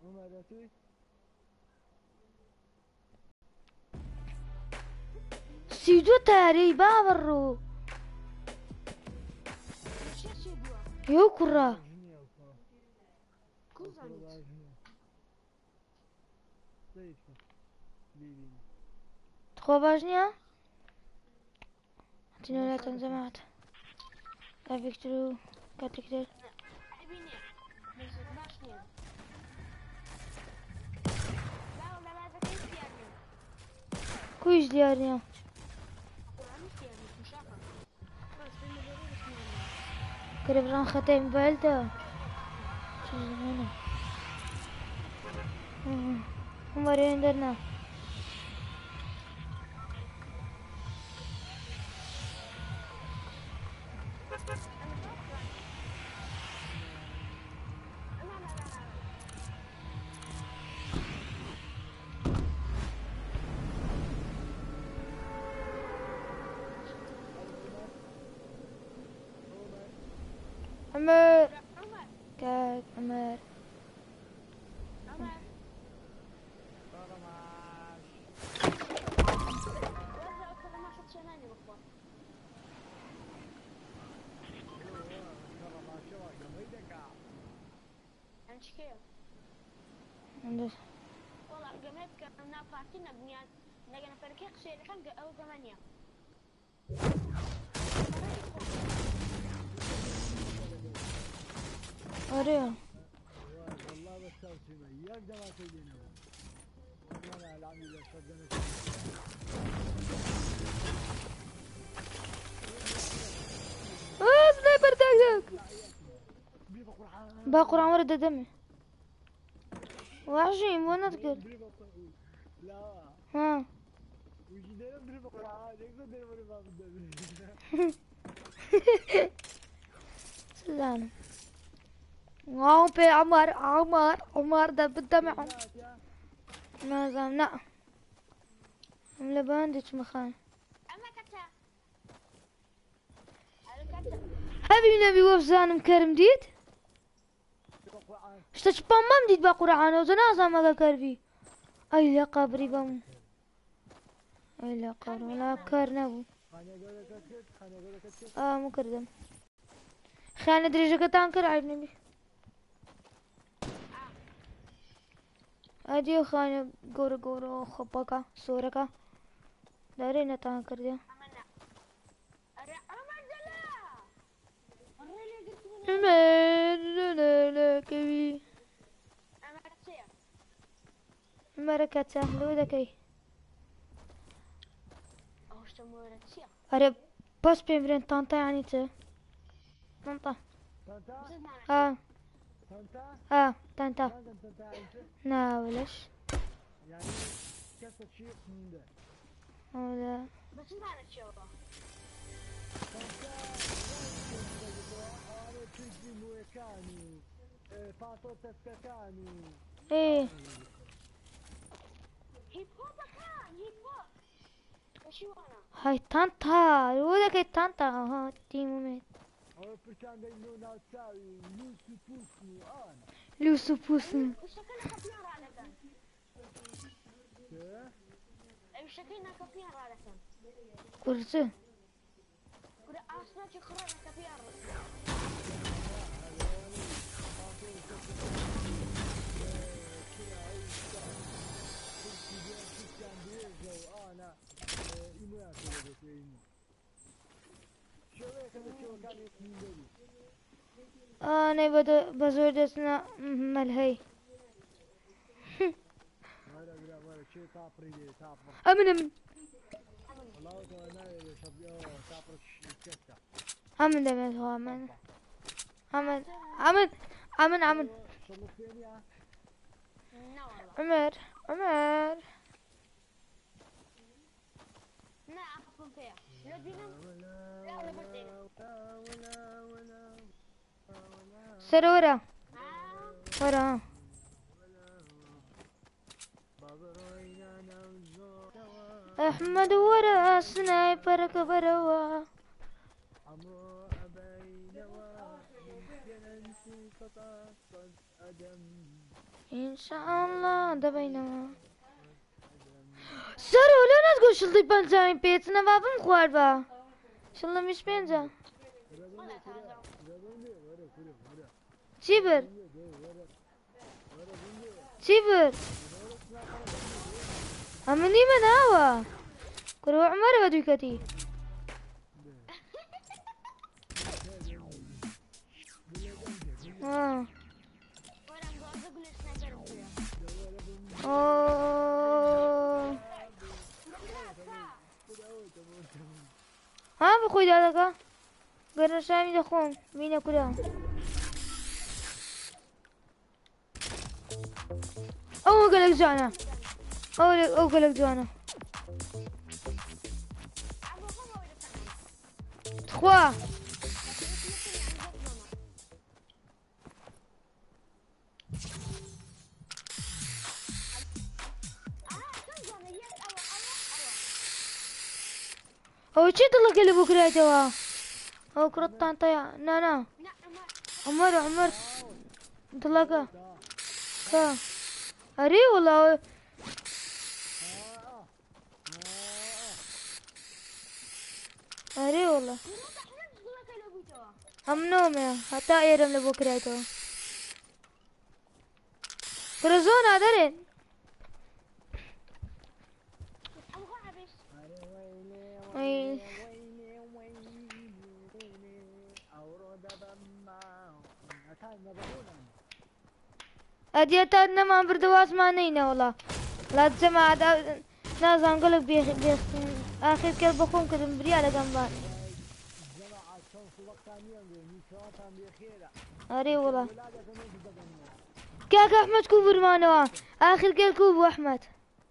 سيدو تاري بابرو يو كرة تخوا باجنيا هاتينو لا تنزمات لا فيكتورو كاتكتر كويش ديارنا كريبران ختم بالدا شو زمانه هم ورين درنا عمر كاك عمر والله قمت كنا فاتنا بنيان لقينا فريق شيء خمسة أو ثمانية أريا والله بس يقدر ما تجينا والله العميل صدقني سنايبر داك باقر عمر دمي وعجيم وانا تقول لا ها ويجي ضرب بالقرعه يقدر يضرب ما بدي سلام واو بي عمر ده بالدمع ما زامنا عمله بانديش مخان حبيبي نبي وفزان مكرم ديد اشتاش بامام ديد باقرعان وزنازا ما كربي اي لا قبري بام اي لا قبر ولا كار نبو مو كردم خانة درجة تانكر عيب نبي اديو خانة غورو خباكا سوركا دارينا تانكر ديا لا كبي مركته لو ذكي أري بس بيمرين طنطا يعني طنطا طنطا لا ولاش يعني كسر شيء من ده ولا بس ما نشوفه ايه هيب هوب كان هيب هوب وشو انا هاي طنطا لو ذكي طنطا ها تيمو ميت لوسو بوسو وشكلنا كابيان رالة وشكلنا كابيان رالة كرسي كده أصلا تخرج كابيان انا بزور دسنا ملهي امن امن دمت هو امن امن امن امن امن عمر عمر لا أقفل فيها لا دينا لا بدينا سر ورا ورا احمد ورا سنايبر كبروا قد أدم ان شاء الله دبينا سارو لا نتقول شلطي بنزاين بيتنا بابم خوار با شلطي مش بنزا چیبر چیبر امني من هوا كرو عمر بدو كتي اه اوه ها بخوي دادك قرر شامي دخون مين كلها او قلق جانا او قلق جانا تخوا او چی دلك اللي بكره توا او كرتان طيا نانا عمر دلك كا اري والله اري والله هم نوم يا حتى ايرم لبكره توا كرزون هذا اي اديت ادنا ما بردواس ما نينا والله لا تسمع ناس انقلب بيخ اخر كل بخون كدم بري على جنبان اري والله كاك احمد كوبر مانوا اخر كل كوب احمد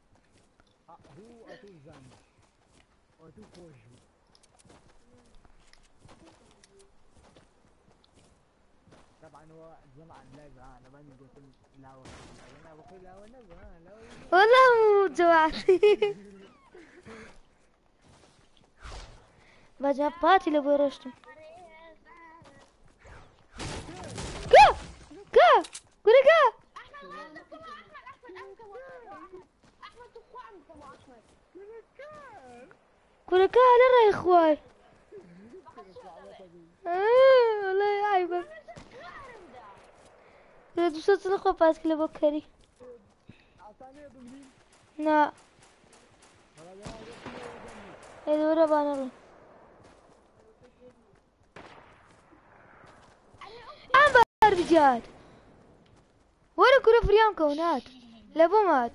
طبعا هو جمع اللعبة انا ماني قلت لا انا بقول لا ولا والله مو جوعتي بجاباتي لو برشتم كا كوريكا كوريكا على الرأي اخواي والله عيبك لا دوست تلقى باس كلا بكري لا هذا ورا بانر عم بجاد ورا كرة فريان كونات لابو مات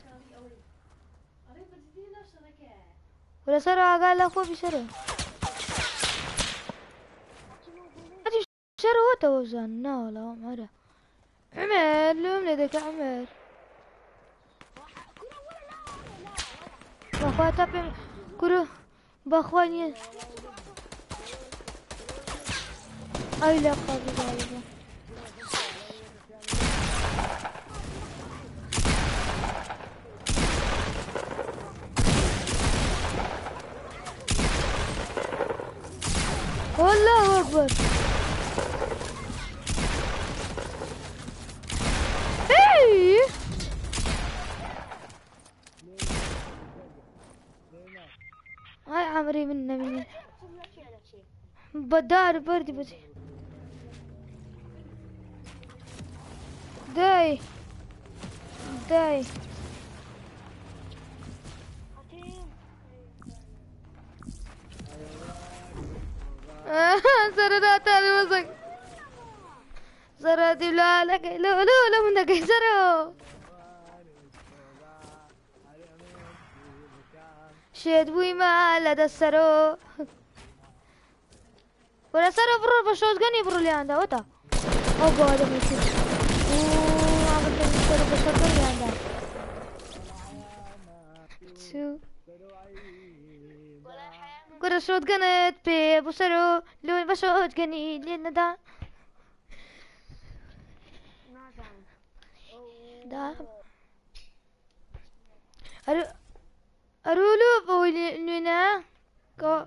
ولا سرع قال لا اخوه بسرعة شرو توزن لا لا عمر عمر لوم لديك عمر بخواتها بهم كرو بخواني اي لا قابل غالبا والله اكبر ايه هاي عمري منا مني بدار بردي بس داي داي سرنا تالي مسك سرادي لا لك لا لا لا من دقي سرو شد بوي ما لدى السرو ولا سرو برو بشوز غني برو اللي عنده وتا او هذا ميسي عملت السرو بشوز غني عنده شو كرة شوت كانت بي بسرو لون بشوت غني لين دا دا أرولو بولينا كو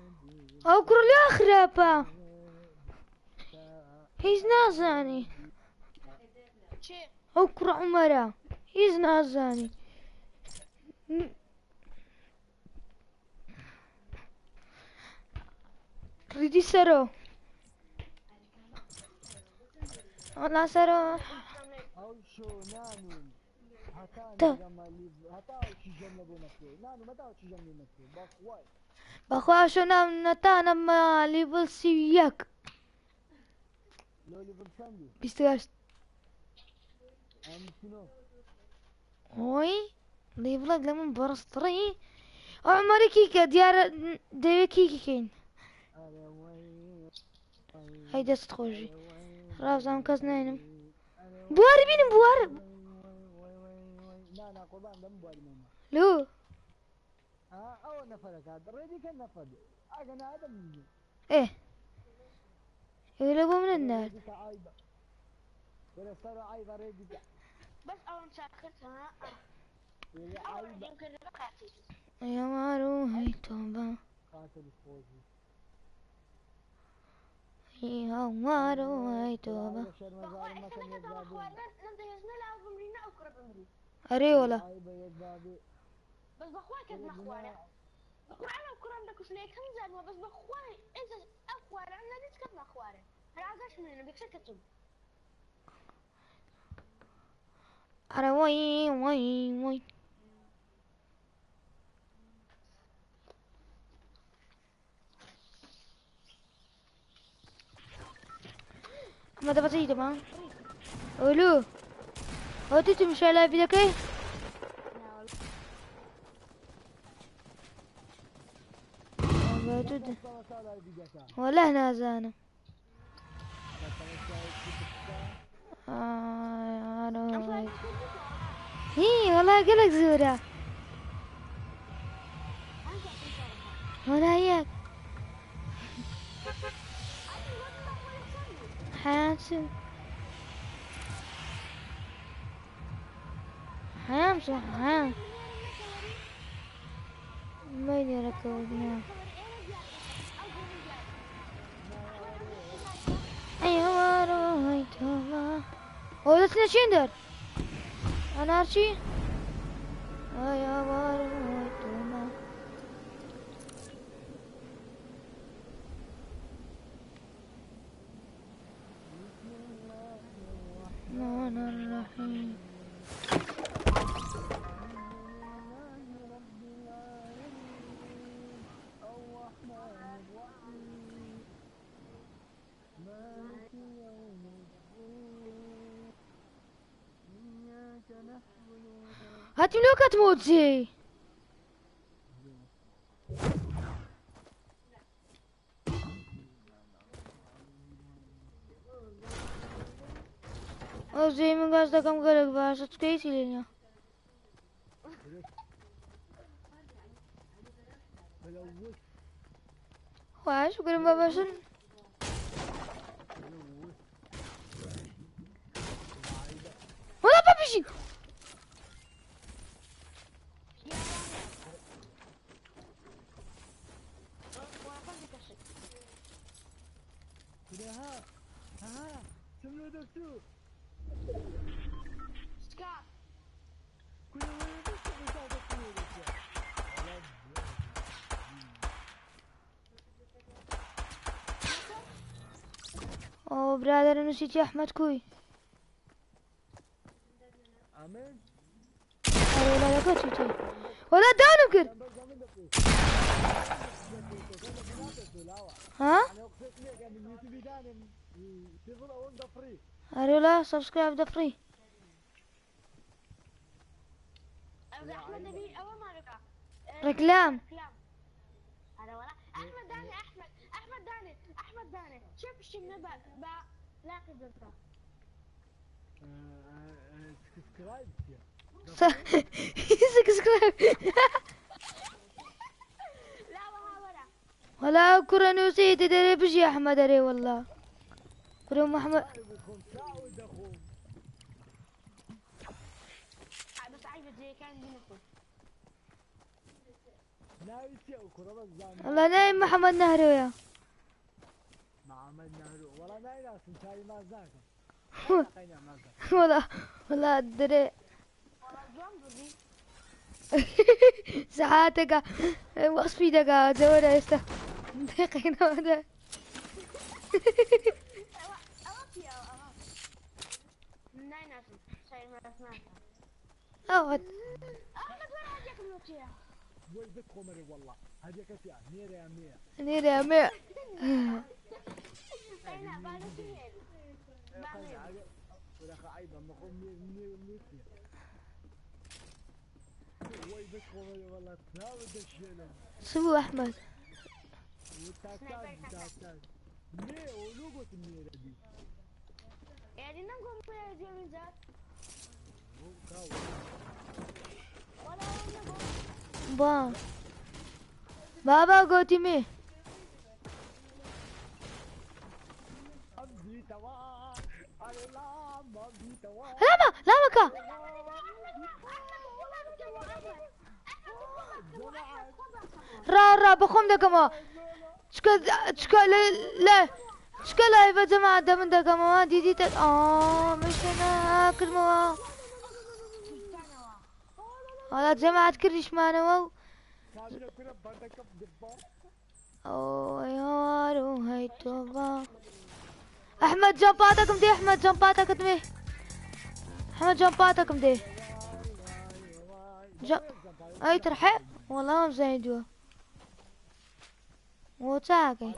أو كرولي أخرابا هيز نازاني چێ ئەو کوڕە عومەرە هیچ نازانی ڕیدی سەرۆ وەڵا سەرۆ ئەو شۆ نانون تا. هەتاوکی ژەم لە بۆ نەکرێ نانو مەتاوکی ژەم لێ نەکرێ بەخوای بەخوا شۆ نام نەتانەمە لیڤڵ 31 لۆلی بڕچەندی 28 ئەمکنۆ ئۆی لیڤڵێک لە من بەڕستڕی ئەو عومەرێکی کە دیارە دەوێت کیکەین ئەرێ وەی هەی دەست خۆشی ڕازام کەس ناینم بوارە بینم بوارە نانا قوربان دەم بواری مەمە لۆ ئەوە نەفەرەکە ڕێدی کە نەفەر ئەگە نادەم ئێ ئێوە لە بۆ منە نار ڕێدیکە عایبە وەرە سەرۆ عایبە ڕێدیکە بەس ئەوم چاکرد وێرە ئەو عایبە ڕێدیم کردە بە کاتی ئەیەوارۆ هەی تۆبە قاتل خۆشی هی هەوارۆ هەی تۆبە شەرمەزارم مەکەن یەک بابێ لەم دەهێزنە لاو بمرینە ئەو کوڕە بمری ئەرێ وەڵا عایبە یەک بابێ بەس بەخوا کرد نەخوارە قورآن ئەو کوڕم دەکوشنە یەکەم زانوە بەس بەخوای ئێزە ئەو خوارە ئەم نەدیت کەت نەخوارە هەر ئازاش منێنە بێکسە کەتم ئەرە وەی وەی وەی ئەمە دەبەزەی دەما ئۆلو ئەوتی تو میشە لایڤی دەکەی وەلا نازانم هی وەڵا گەلێک زۆرە وەلا یەک حیاتم حیام شو حیام ماینێرە کەوتنە ئەیوارۆ هەی تۆبە ئەو دەچنە چین دەر ئەنارچی ئەیوارۆ هەی تۆبە الرحمن الرحيم هاتي لو كتموتي او زي من قصدك كم قلق باشا تكيسي لنا واش قلن باباشن ولا بابشي ها سملو دكتور سكار كل وين دكتور او برادر نسيتي احمد كوي امين ولا لقيتي ولا دانو كر ها انا اقصد لك ان اليوتيوب داني تفضل اون ذا فري اريولا سبسكرايب ذا فري احمد نبي اول ما رجع ركلام هذا ولا احمد داني احمد داني شوف الشمنة لا قدرته سبسكرايب سبسكرايب لا ولا ولا كرة نوسي تدري بشي احمد اري والله كرة محمد بس عيبة زي كان بينكم نايتي او كرة بس زاني والله نايم محمد نهري وياه ما عملنا ولا ناينا سنتاي ما ذاك قينا مازال والله الدري والله جوان بردي ساعاتك وصفي دقا زورا يستا دقيقين هذا أوكي أوكي ناين أصلا شيء ما سمعته أوت أحمد وين هديك الوجيه وي بك خمري والله هذيك كتير ميري يا مية نيري يا مية أين بعد سنين ولا خايبة مقوم مية وي بك خمري والله تساوي الشيلة سبو أحمد وتاكاد مية ولوجو الميرة دي يعني نقوم بيجي ذات ولا نقوم با بابا قوتي مي أبدي توا الله أبدي توا لا كا را بخوم دكما شكا لا شكا لا يبا جماعة دا من دكما دي تت مش انا كلمة ولا جماعة كريش معنا كاملة كنا بردك بدبا يا روحي توبا احمد جنباتكم دي احمد جنباتكم دي احمد جنباتكم دي اي ترحب والله ما زايدوا وتاكي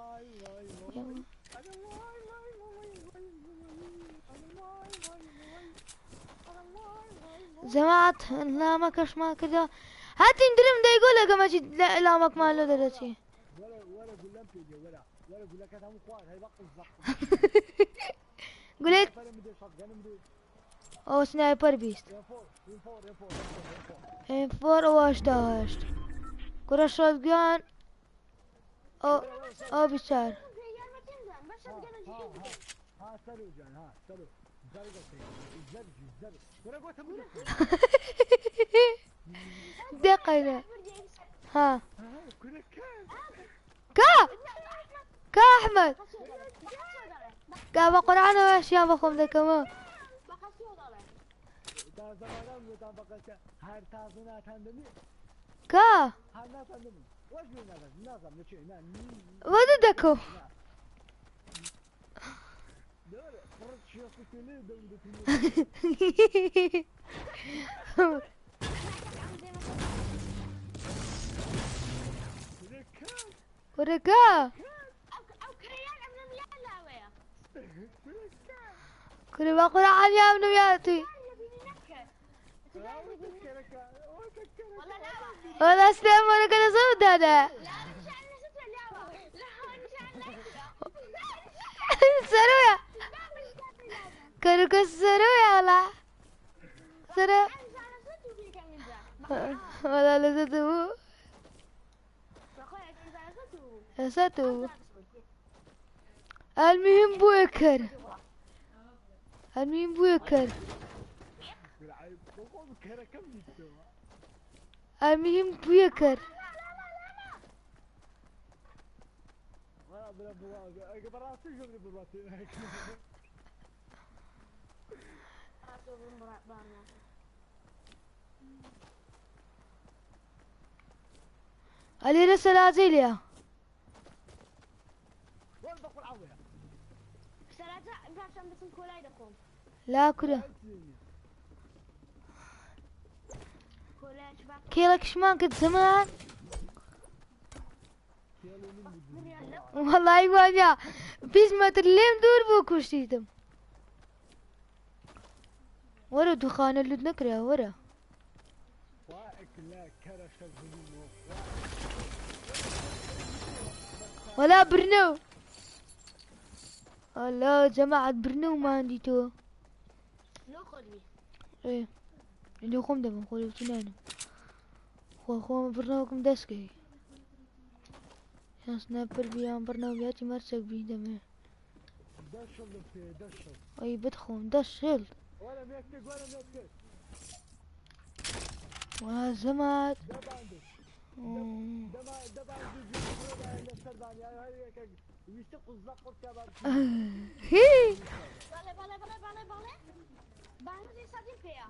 جماعة لا ما كش ما كذا هاتي ندرم دا يقول لك ما جد لا ما كمالو درتي ولا قول لهم تيجي ولا قول لك هذا مو خوار هاي بقى الزق قلت فانا مدي شوت جن مدي او سنايبر بيست ام 4 واشتاشت كرة شوت جان او بيشار ها سلو جان ها سلو زرق ولا قلت دقيقة ها كنا كا احمد كا بقرعنا واشياء بخم ذا كمان كا وددكو ورقا كل ما قرعان يا ابن ياتي ولا سلام ولا كذا زود هذا سرويا كانوا كسرويا ولا سرا ولا لزتو لزتو المهم بوكر المهم بوكر المهم بوكر علي رسل عزيليا لا كده كيلك شمان كنت زمان والله وانا بيس ما ترلم دور بو كشتيتم ورا دخان اللي نكره ورا ولا برنو الله جماعة برنو ما عندي تو ايه اللي خم دم خولي وتنانم خو برنوكم دسكي يا سنايبر بيان برنامجاتي مرسك بي دمه اي بدخون دشل ولا زمات ویسته قزاق قرص یا بابا هی بله بانزی سادیم پیا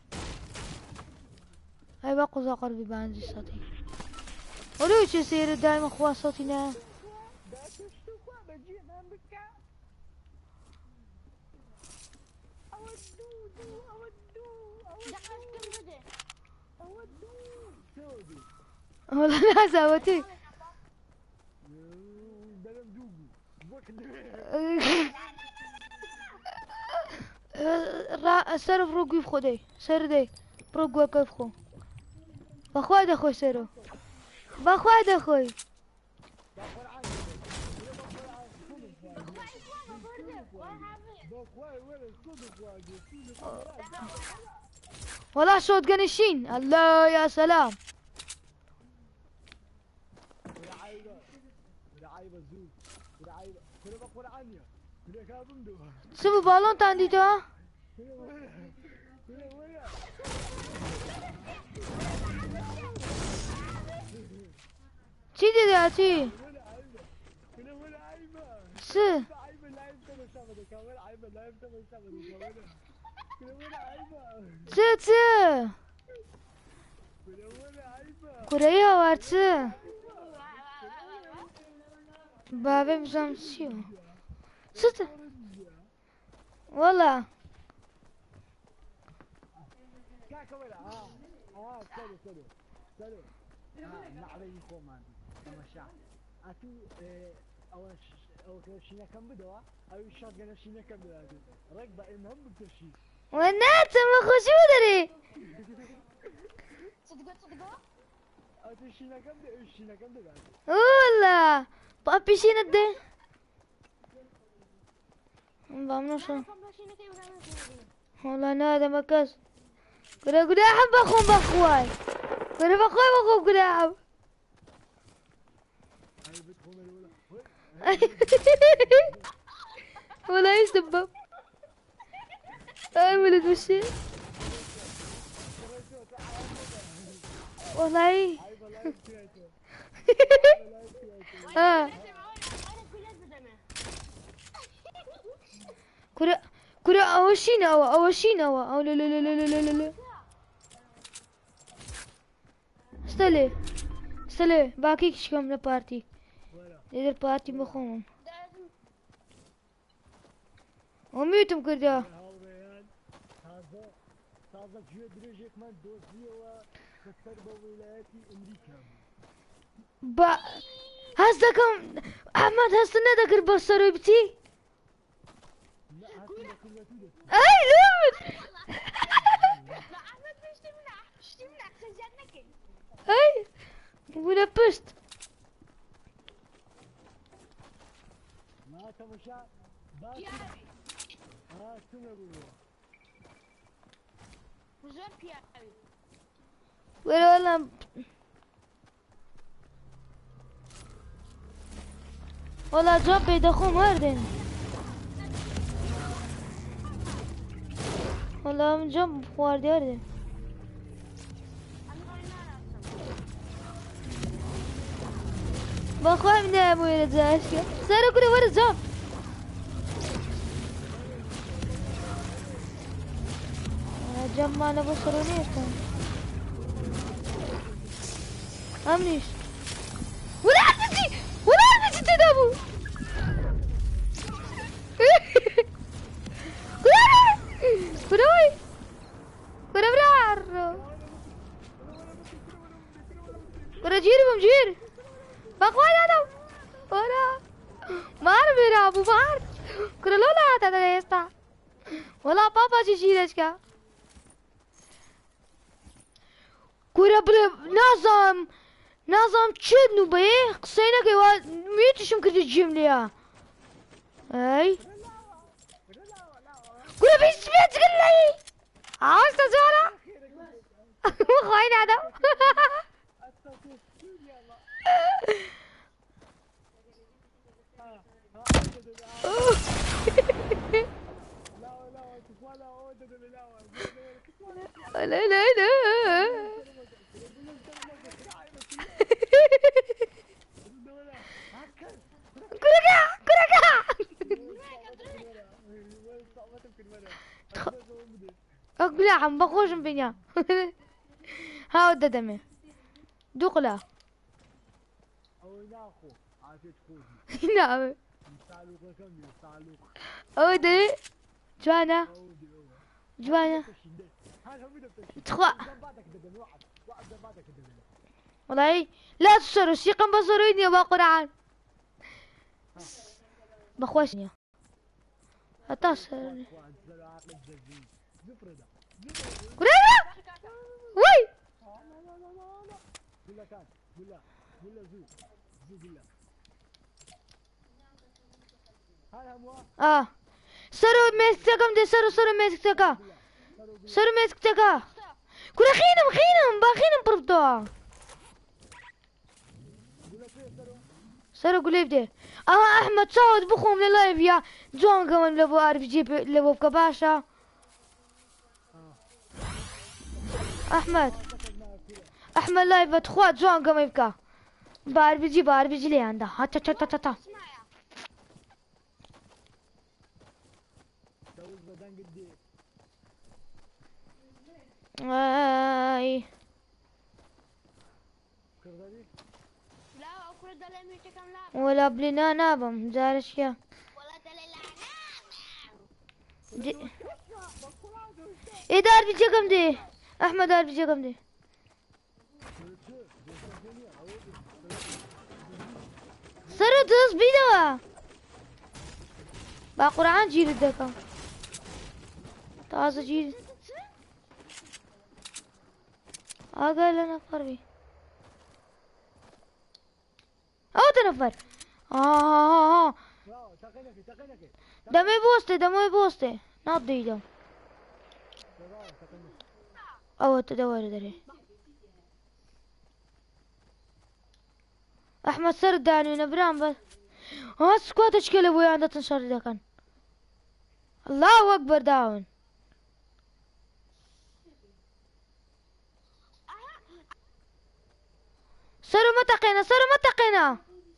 هاي بقى قزاقر ببانزي صوتي ولو شو يصير دايما خوا صوتي نعم دا تشتو خوا بجي ما بكا اودو سودي والله لا سوتي دلم دوغو بوك سرف روقي في خدي سر دي بروق وقف خو بخواد اخوي سرو بخواد اخوي والله شوت قنشين الله يا سلام سمو بالون تاندي تو چی دیدی چی سه چه کره آورد چه بابه میزم چیو چه والله نعرفي خومان تماشا أتو أو شينا كم بدوا أو شاطر شينا كم بدوا ركبة إنهم بترشي والناس ما خشوا دري صدقوا أتو شينا كم بدوا شينا كم بدوا والله بابي شينا ده بامنوشا والله نادى مكاس كده كده أحب أخون بأخواي كده بأخواي بأخون كده أحب ولا يسبب أعمل وشي والله كره كره أوشينا أوشينا أو لا لا لا لا لا لا لا استلي باقي كم بارتي إذا بارتي مخون وميتم كده تازه جوی درجه من دوزی و خسر با ولایتی امریکا با هستكم أحمد هستنا ذكر بصري بتي أي لمت أي ولا بست ما تمشى باقي سنة ولا والله جاب يدخو مردن والله من جنب خوارد يردن بخواه من ده مويرة زاشكا سارو كده ورد جنب جنب ما أنا بصرونيش كان أمنيش ولا عدتي ولا عدتي تدابو كروي كرو جيري بمجير بقوال هذا ولا مار मेरा अबू मार كرلولا هذا ده يستا ولا بابا جيجيرش كا كربل نظام تشدنو بيه قصينا كي ميتشم كده الجملة اي كل بيش بيت قلي عاوز تزورا خوين هذا لا لا لا كل اقول يا عم بخوش بينيا ها ودى دمي دقلة او ناخو عافيت خوزي نعم تعلوق كم تعلوق اودي جوانا جوانا تخوى والله لا تسروا شيقا بصروني يا قرعان بخوشني اتصل قريبة وي قول كان قول زو قول سرو ميسكتكم دي سرو ميسكتكا سرو ميسكتكا كنا خينم باخينم بربطوا سرو قولي بدي احمد صوت بخوم للايف يا جون كمان لبو عارف جيب لبو بكباشا احمد لايف تخوات جون كمان يبكى بعرف يجي لي عنده هاتا تا تا تا تا اي ولا بلنا نابم زارش يا ايه دار بيجي كم دي احمد دار بيجي كم دي سرد بيدوا باقران جيل الدكا تازه جيل اقل نفر بي او تنفر دمي بوستي نضي دم او تدور دري احمد سرد داني نبران بس سكوات اشكال ابوي عنده تنشر ده كان الله اكبر داون سرو متقنا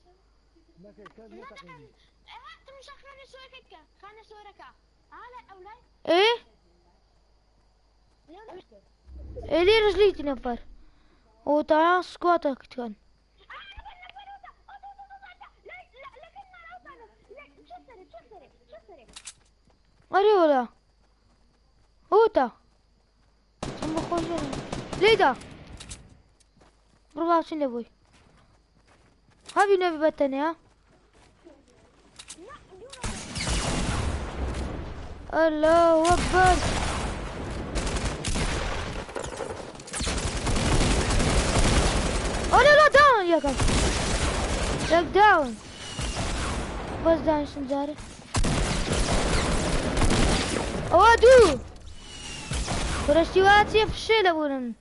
ايه لي رجليتي نفر وطلع سكواتك كان اري ولا اوتا ثم خوشنا ليدا بربع شنو ابوي هابي نبي بتني ها الله اكبر لا داون يا كم لك داون بس داون شنزاري اوادو فرشتيواتي فشيل ابونا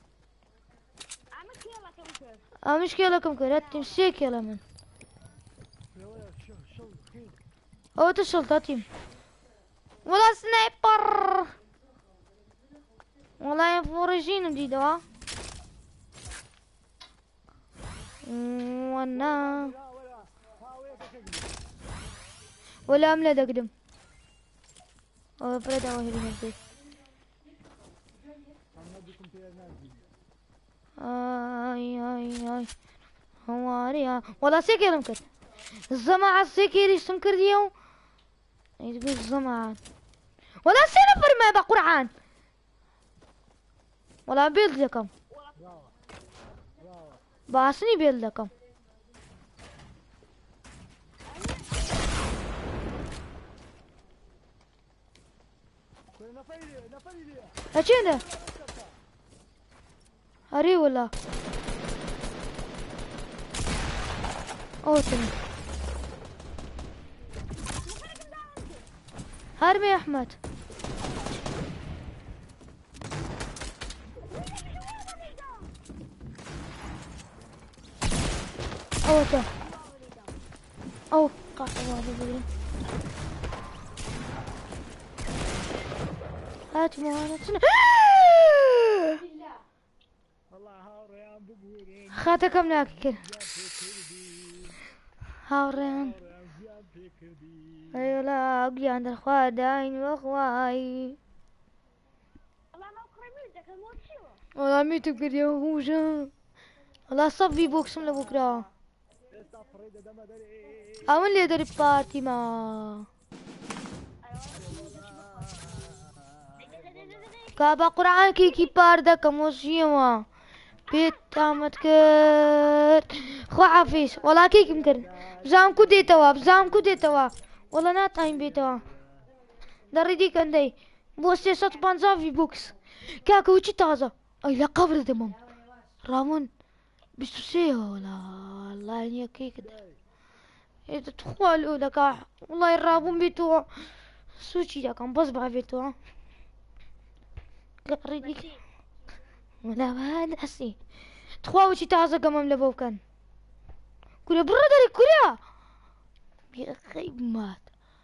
مشكلة كم كرات تمسيك يا لمن او الشرطة تيم ولا سنايبر ولا يفورجين جديدة وانا ولا املا دقدم او بردا وهي نفسي اي هواريا ولا سكر مكت الزمعة سكر سمكر ديو يقول الزمعة ولا سنفر ما بقرعان ولا بيلد لكم باسني بيلد لكم اچنده هري ولا اوتني هرمي يا احمد اوته او قاعد بدري هات موانتنا خاتكم ناكل هاورين اي ولا اقلي عند الخوا داين واخواي والله ما قريبين تكلمون شو والله ميتو كده يا خوشة والله صفي بوكس من بكرة اعمل لي درب بارتي ما كابا قرآن كي باردا كموسيما بيت عمد كرت خو عفيس والله كيك مكرن بزام كودي توا بزام كودي توا والله ناتاين بيتوا دردي كندي بوستي صوت بانزا في بوكس كاكو وشي تازا اي لا قبر دمم رامون بسوسيه ولا الله يا كيك ده تخوالو لك والله الرابون بيتوا سوشي لك بصبع بيتوا قريديك ولا هذا حسي تخوا وشي تازا كمان لبوكان كوريا برادري كوريا يا اخي مات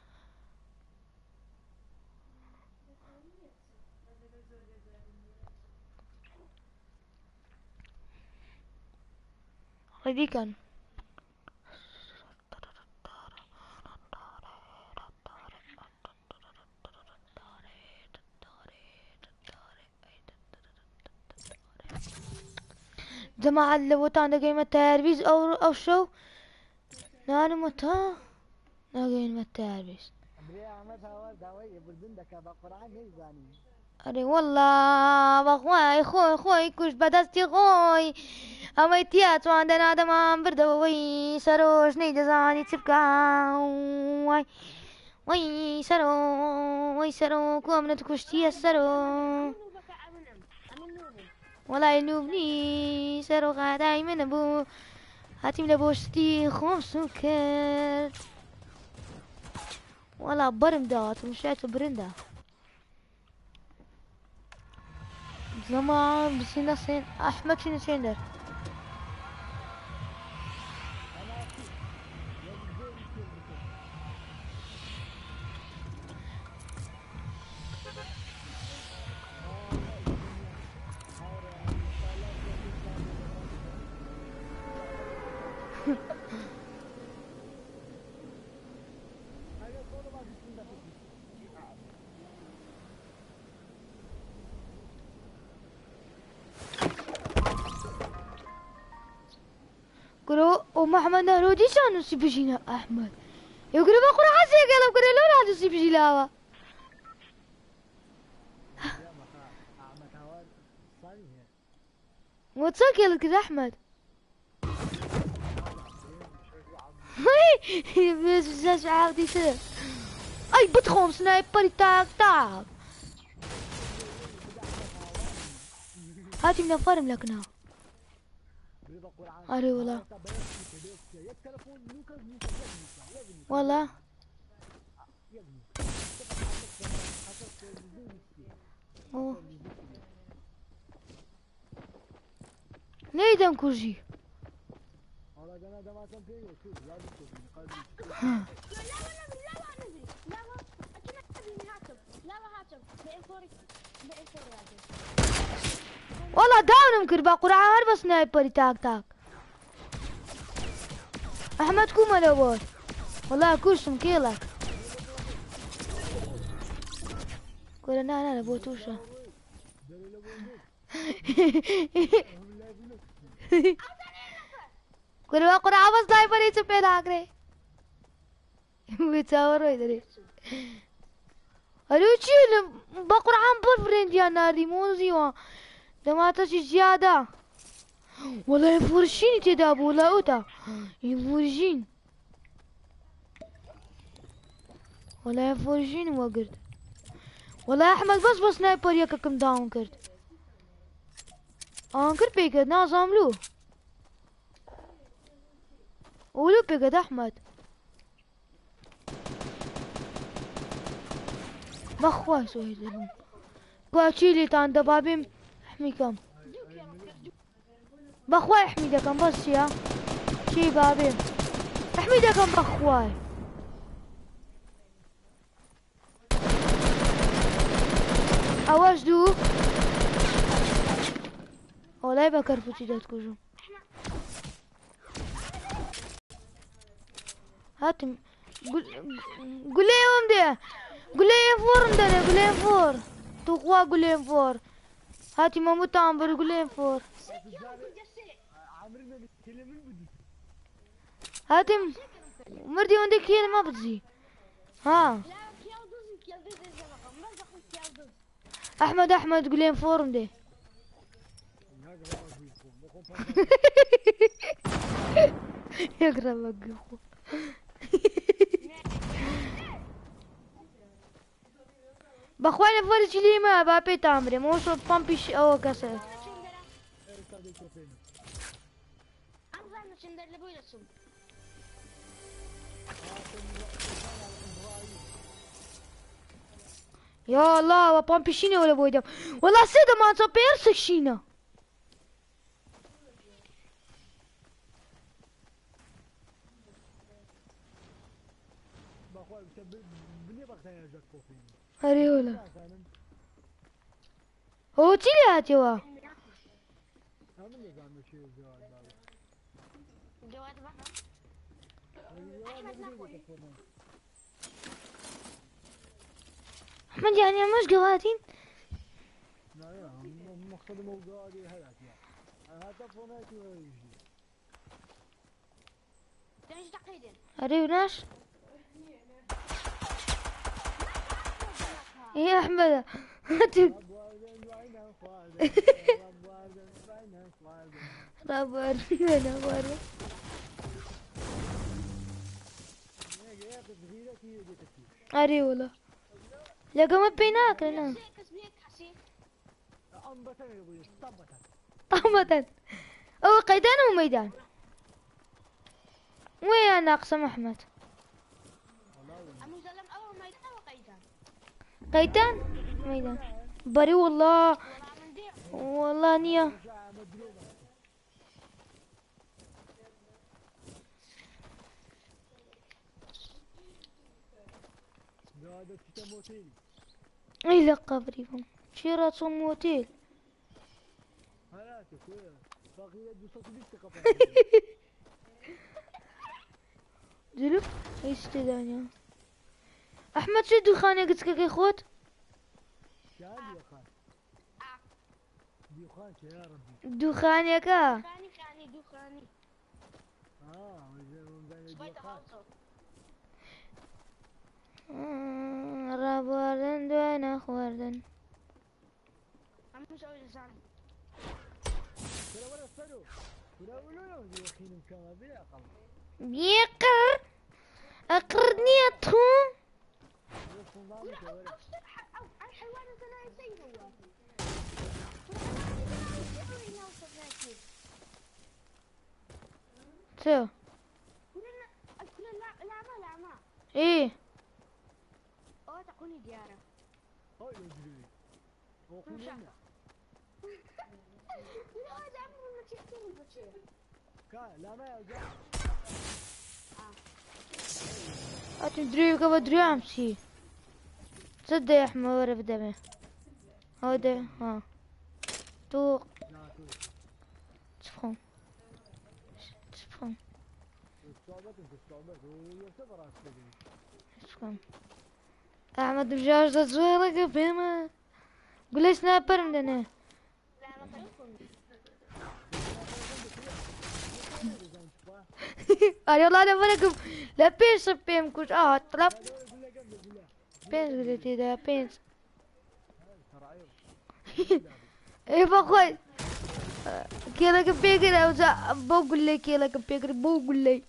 هذي كان جماعة لو تانا قيمة تربيز او شو نانو متى ناقين التربيز أري والله بخواي خوي كوش بدستي خوي أما تيات وعندنا دمام بردوي سروش نيجزاني تبكى وي سرو كومنة كشتي السرو ولا ينوبني سرو غاداي من أبو هاتم لبوشتي خمس سكر ولا برمدات مشيت برندا زمان بسينا سين أحمد شنو سيندر قولوا محمد نهرودي شانو سيبجينا أحمد يقولوا بقرا حسي قالوا قولوا لولا هذا سيبجي لاوا وتصل كذا أحمد هاي بس بس عاودي سر أي بدخم سنايبر تاك تاك هاتي من فرم لكنا أري والله والله ليه دم كوجي والله داونم كربا قرعة بس سنايبر تاك تاك احمد كوما لوبوت والله كوشم كيلك قول انا لبوتوشا قول قرعة بس سنايبر يتسبي لاغري بيتصوروا يدري أروتشي بقرعة بورفريند يا ناري موزي دماغها شي زيادة والله يفرشيني تدابو لا اوتا يفرشين والله يفرشيني وقرد والله احمد بس سنايبر يككم داون كرد انكر بيقد نازم له ولو بيقد احمد مخواي سوي لهم قاتشيلي تان دبابين احميكم بخواي احميدكم بس يا شي بابين احميدكم بخواي اوجدو والله بكرفو تيدات كوجو هاتم قول لي يوم ده، قول لي فور عندنا، قول لي فور تقوى، قول لي فور هاتي مامو تامبر، قول لي فور عامرنا نتكلم من بدي هاتي مردي عندك كيل ما بتزي ها. لا كيال دوز إذا رقم ما دخل كيال دوز. احمد قول لي فور عندي. يقرب وقفه. بخواني فرج لي ما بابي تامري مو صوت بامبيش او كسر. أنا شندر لبوي رسم. يا الله وبامبيشيني ولا بويدم والله سيدا ما تصبير سكشينا. هري ولا هو تيلي هاتيوا جواد بقى. أحمد ناكل. احمد يعني مش قواتين. مقصد موضوع دي هذا هذا فوناتي ويجي تمشي تقيدين. هري وناش يا احمد هاتي رابر انا بره هري ولا لقى ما بيناك انا طمتا او قيدان او ميدان وين انا اقسم احمد المسلم أول ما يدخل قيدان. قيدان ميدان بري والله والله نية اي لا قبريهم شيرات موتيل زلف استدانيا احمد شو دخانة قلت لك يا خوت دخان يا كا خاني دخاني. شوية خالصة. رابردن دوين اخوردن أنا مش أول لسان. بيقر اقرني اتهم الحيوان الثاني زي هو. شو كلنا لا ايه أو تقولي ديارة. لا هذا عمره ما تحكي البشير. لا ما يرجع اتدري كبدري امشي تصدق يا احمد ورا بدمه هذا ها تو تفهم تفهم تفهم احمد مجاز صغيرة قبيمة قول سنايبر عندنا لا ما تقول. انا والله انا فرقم لا بينس بيم كوش طلب بينس قلت ده بينس ايه بخوي كيلا كبيكر او بقول لي كيلا كبيكر بقول لي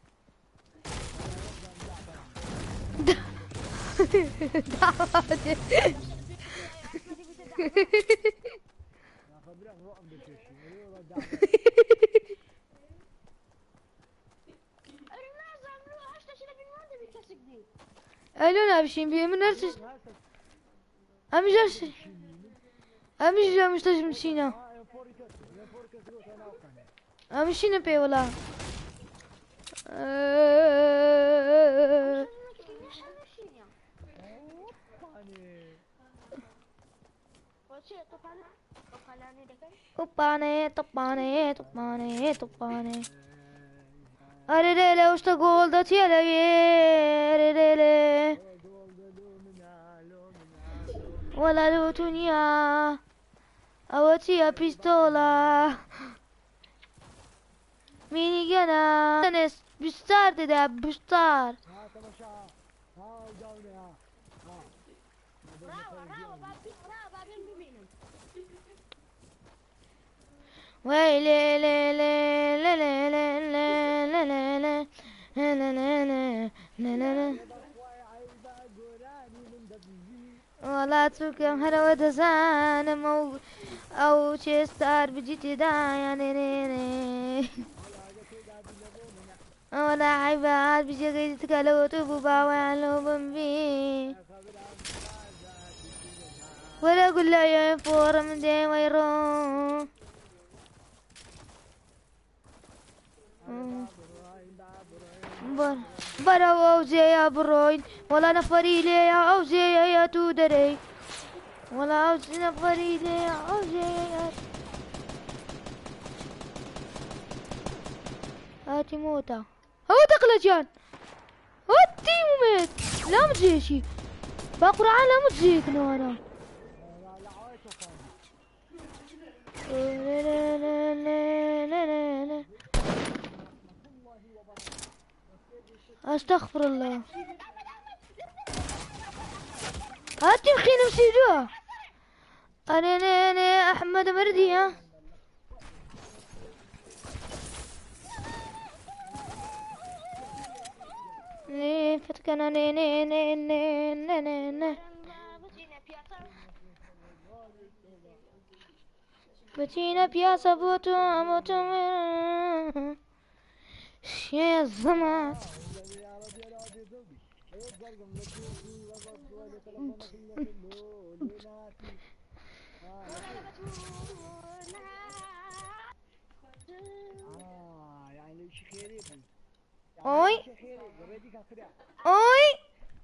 الو نابشين بيه من نرسش امجاش امجا مش تجمشينا امشينا بيه ولا طباني طباني طباني طباني أريلي وش تقول ده تيلي أريلي ولا لوتونيا أوتي بيستولا ميني جنا نس بستار ده بستار ها تماشا ها وجاوني ها راو بابين ببينم ويلي لي لي لي لي لي لي لي لي لي لي لي بخواي عيبة قراني من دبي ولا تركم هلا وتزان أو تشستار بجيتي دا يعني ولا عيبات بجيتي تكالو تبوبا وعلو بمبي ولا قل لا ينفور من دي ويرو برا أوزي يا بروين ولا نفري لي يا أوزي يا تودري ولا أوزي نفري لي يا أوزي يا هاتي موتا هو تقلجان هاتي موميت لا متجيشي بقرعان لا متجيك نوانا استغفر الله هاتي مخين مسيدوها انا احمد مردي ها فتكنا بتينا بياسا بوتو موتو شي الزمان يعني شي خيري اوي اوي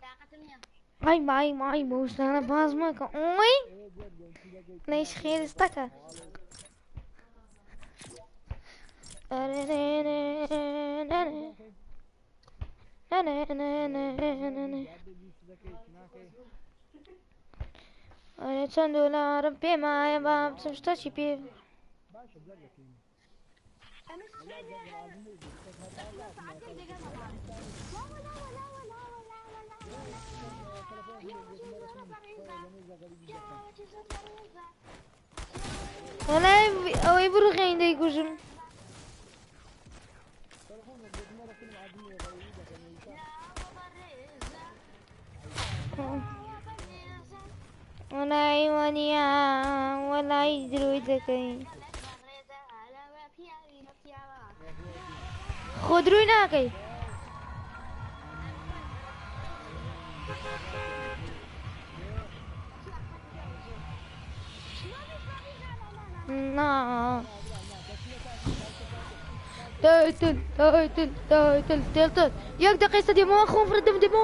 معي موش انا بازمك اوي ليش خير استكر أنا $100 بما يبقى بتمشتشي بيه ولا أو يبرغين دي كوجم ولا يوانيا ولا يدرو يدكين خضروي ناكي نا تل ياك دقيقة ديمو خوف ردم ديمو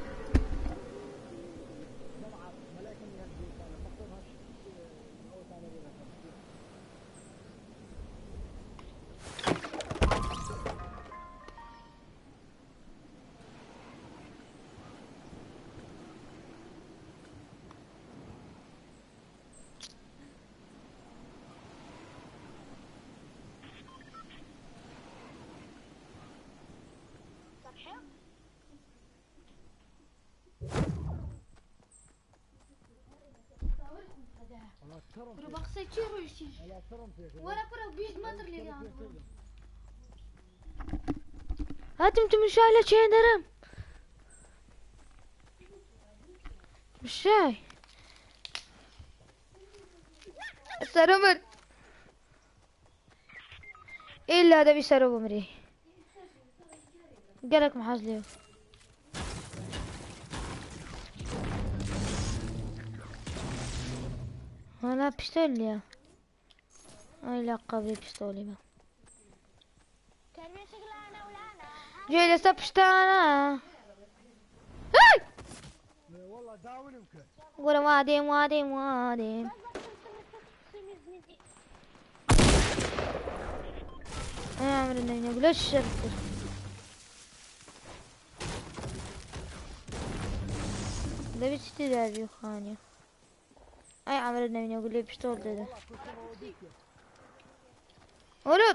بخسي تشيروشي ولا كره بيج متر لي هاتم تمشايله شي درم مشاي سرمر إلا هذا بيسرب عمري قالك محاز ليه أنا بيستول يا أي لا قبل بيستولي ما جاي لسه بشتانا هاي والله داون يمكن قول وادم يا عمرنا نقول الشرطة دەبێت چی دابی خانیە ئەی ئەمرە نەبینە گولێ پشتۆڵ دەدا والله كنت موديك ورد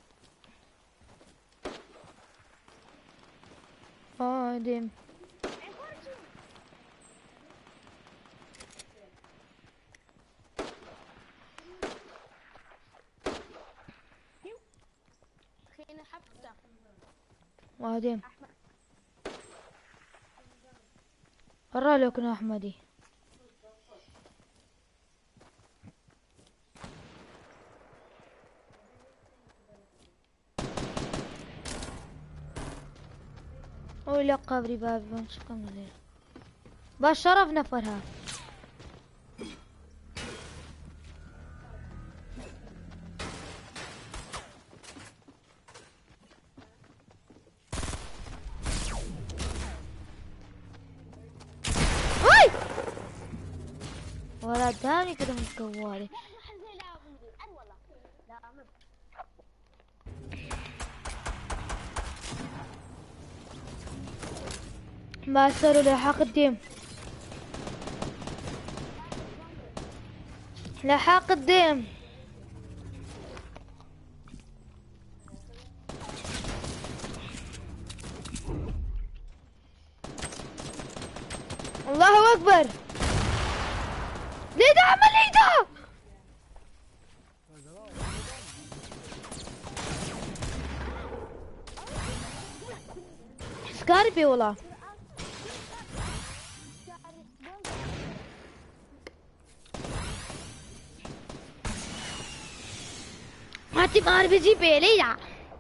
قادم خلينا حبته قادم قرر لكم أحمدي ولا قبري بابي بنشكم ليه بشرف نفرها هاي ولا داني كده متكوالي ما صاروا لحاق الدم لحاق الدم الله اكبر ليه ده عمل ايه ده سكاربي والله هاتي مار بيجي بيلي يا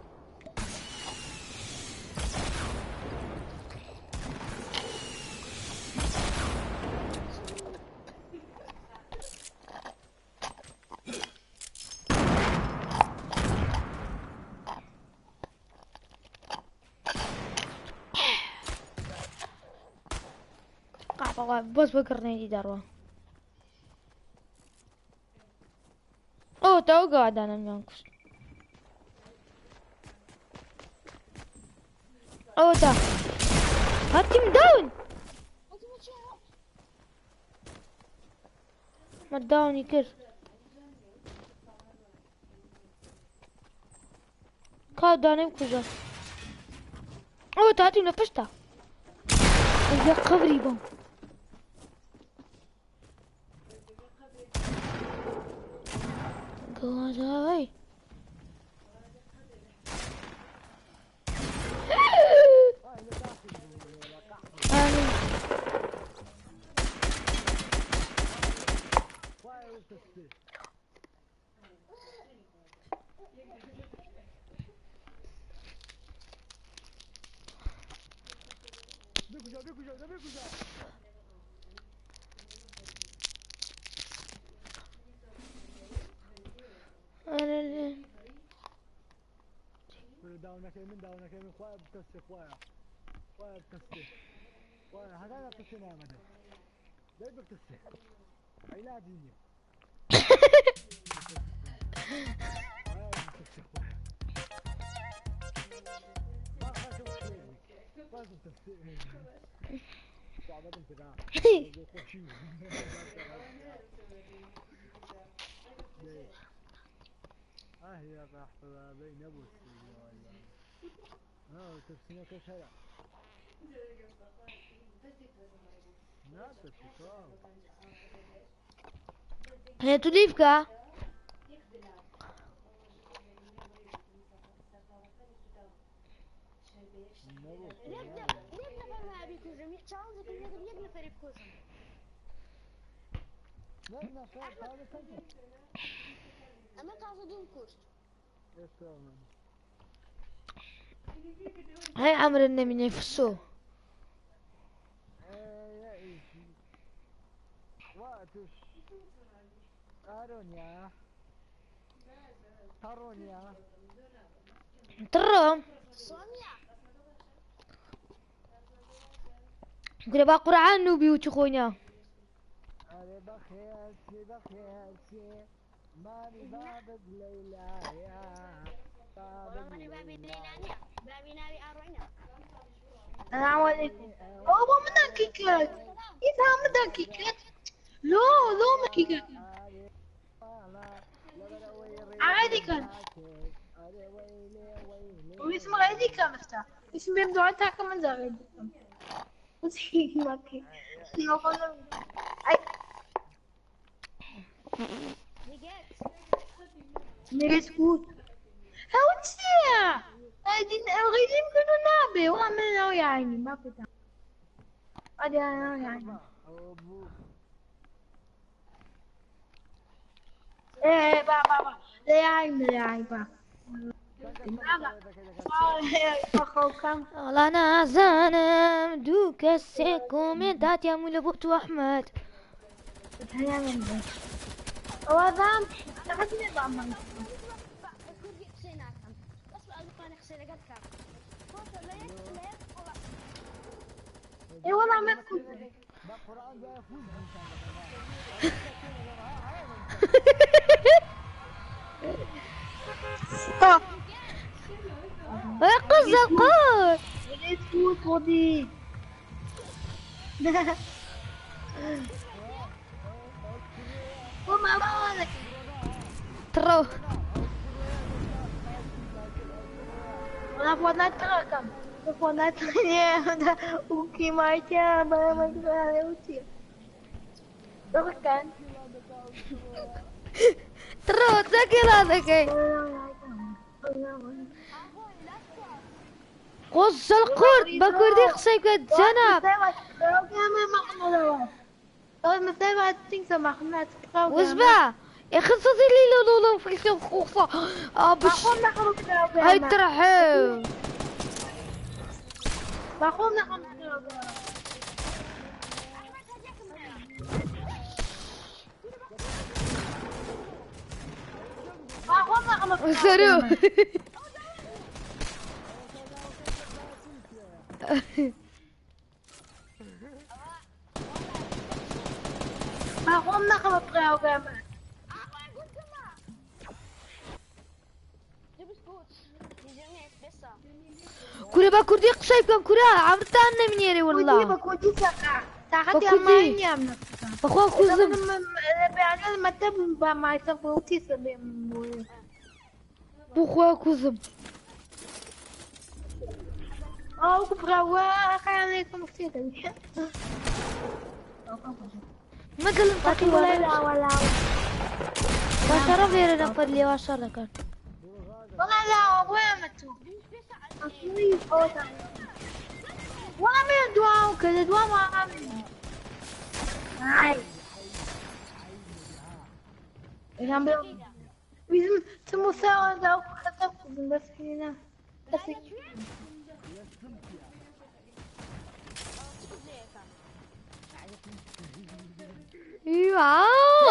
بس فكرني دي دروة اوه تو قاعد انا منكس اوه تا هاتي داون ما داون يكر كاد دانم كوزا اوه تاتي نفشتا يا قبري بom Gozai. داونك من خويا بتسي خويا بتسي خويا هذا بتسي نعمة ده بتسي علاجيني يا بحر بين ابو السيد ولا تفسينا كشرع لا تفسير هي توليفكا أما قاصدين كوست هاي عمر النمي يفسو أرونيا ترونيا ترى سونيا قولي بقى قرعان نوبي وتخونيا أنا بخيلتي ماني بابد ليلى يا والله ماني بابي ليلى بابي ناري أروينا السلام عليكم. هو من كيكات إذا من كيكات لو من كيكات عادي كان واسم غادي كان مفتاح اسم بيبدو تاعك من زغيد وسي ماكي ميريت كوت هاو تسيا هادي الغيد يمكن نابي وعملنا يا عيني ما فتح هادي انا يا عيني ايه بابا لا يا عيني لا يا عيني بابا والله انا زانم دوك السيكومنتات يا مولبوت واحمد. وضام تحدي ضمان اي والله ما كنت قز القوس تفوت ودي وما بالك ترو ولا فونا تراكم فونا تانية وكي مايتا ما كان يوتي تركان ترو تاكل هذاك قص القرد بكردي خصك تجنب واسمع يا خصصي لي لولو في الخوفة ابش هاي ترحب سرو كوري بكردي قصيب كم كورا عمرتان منيري والله بكردي بخوا كوزم بخوا كوزم ما قلت تاكي ولا ما شرف غير نقدر لي واشر كان والله لا وين متو والله من دواء وكذا دواء ما عامل هاي إذا بيوم بيزم تمساوي ذا وخطف بس هنا بس ايوه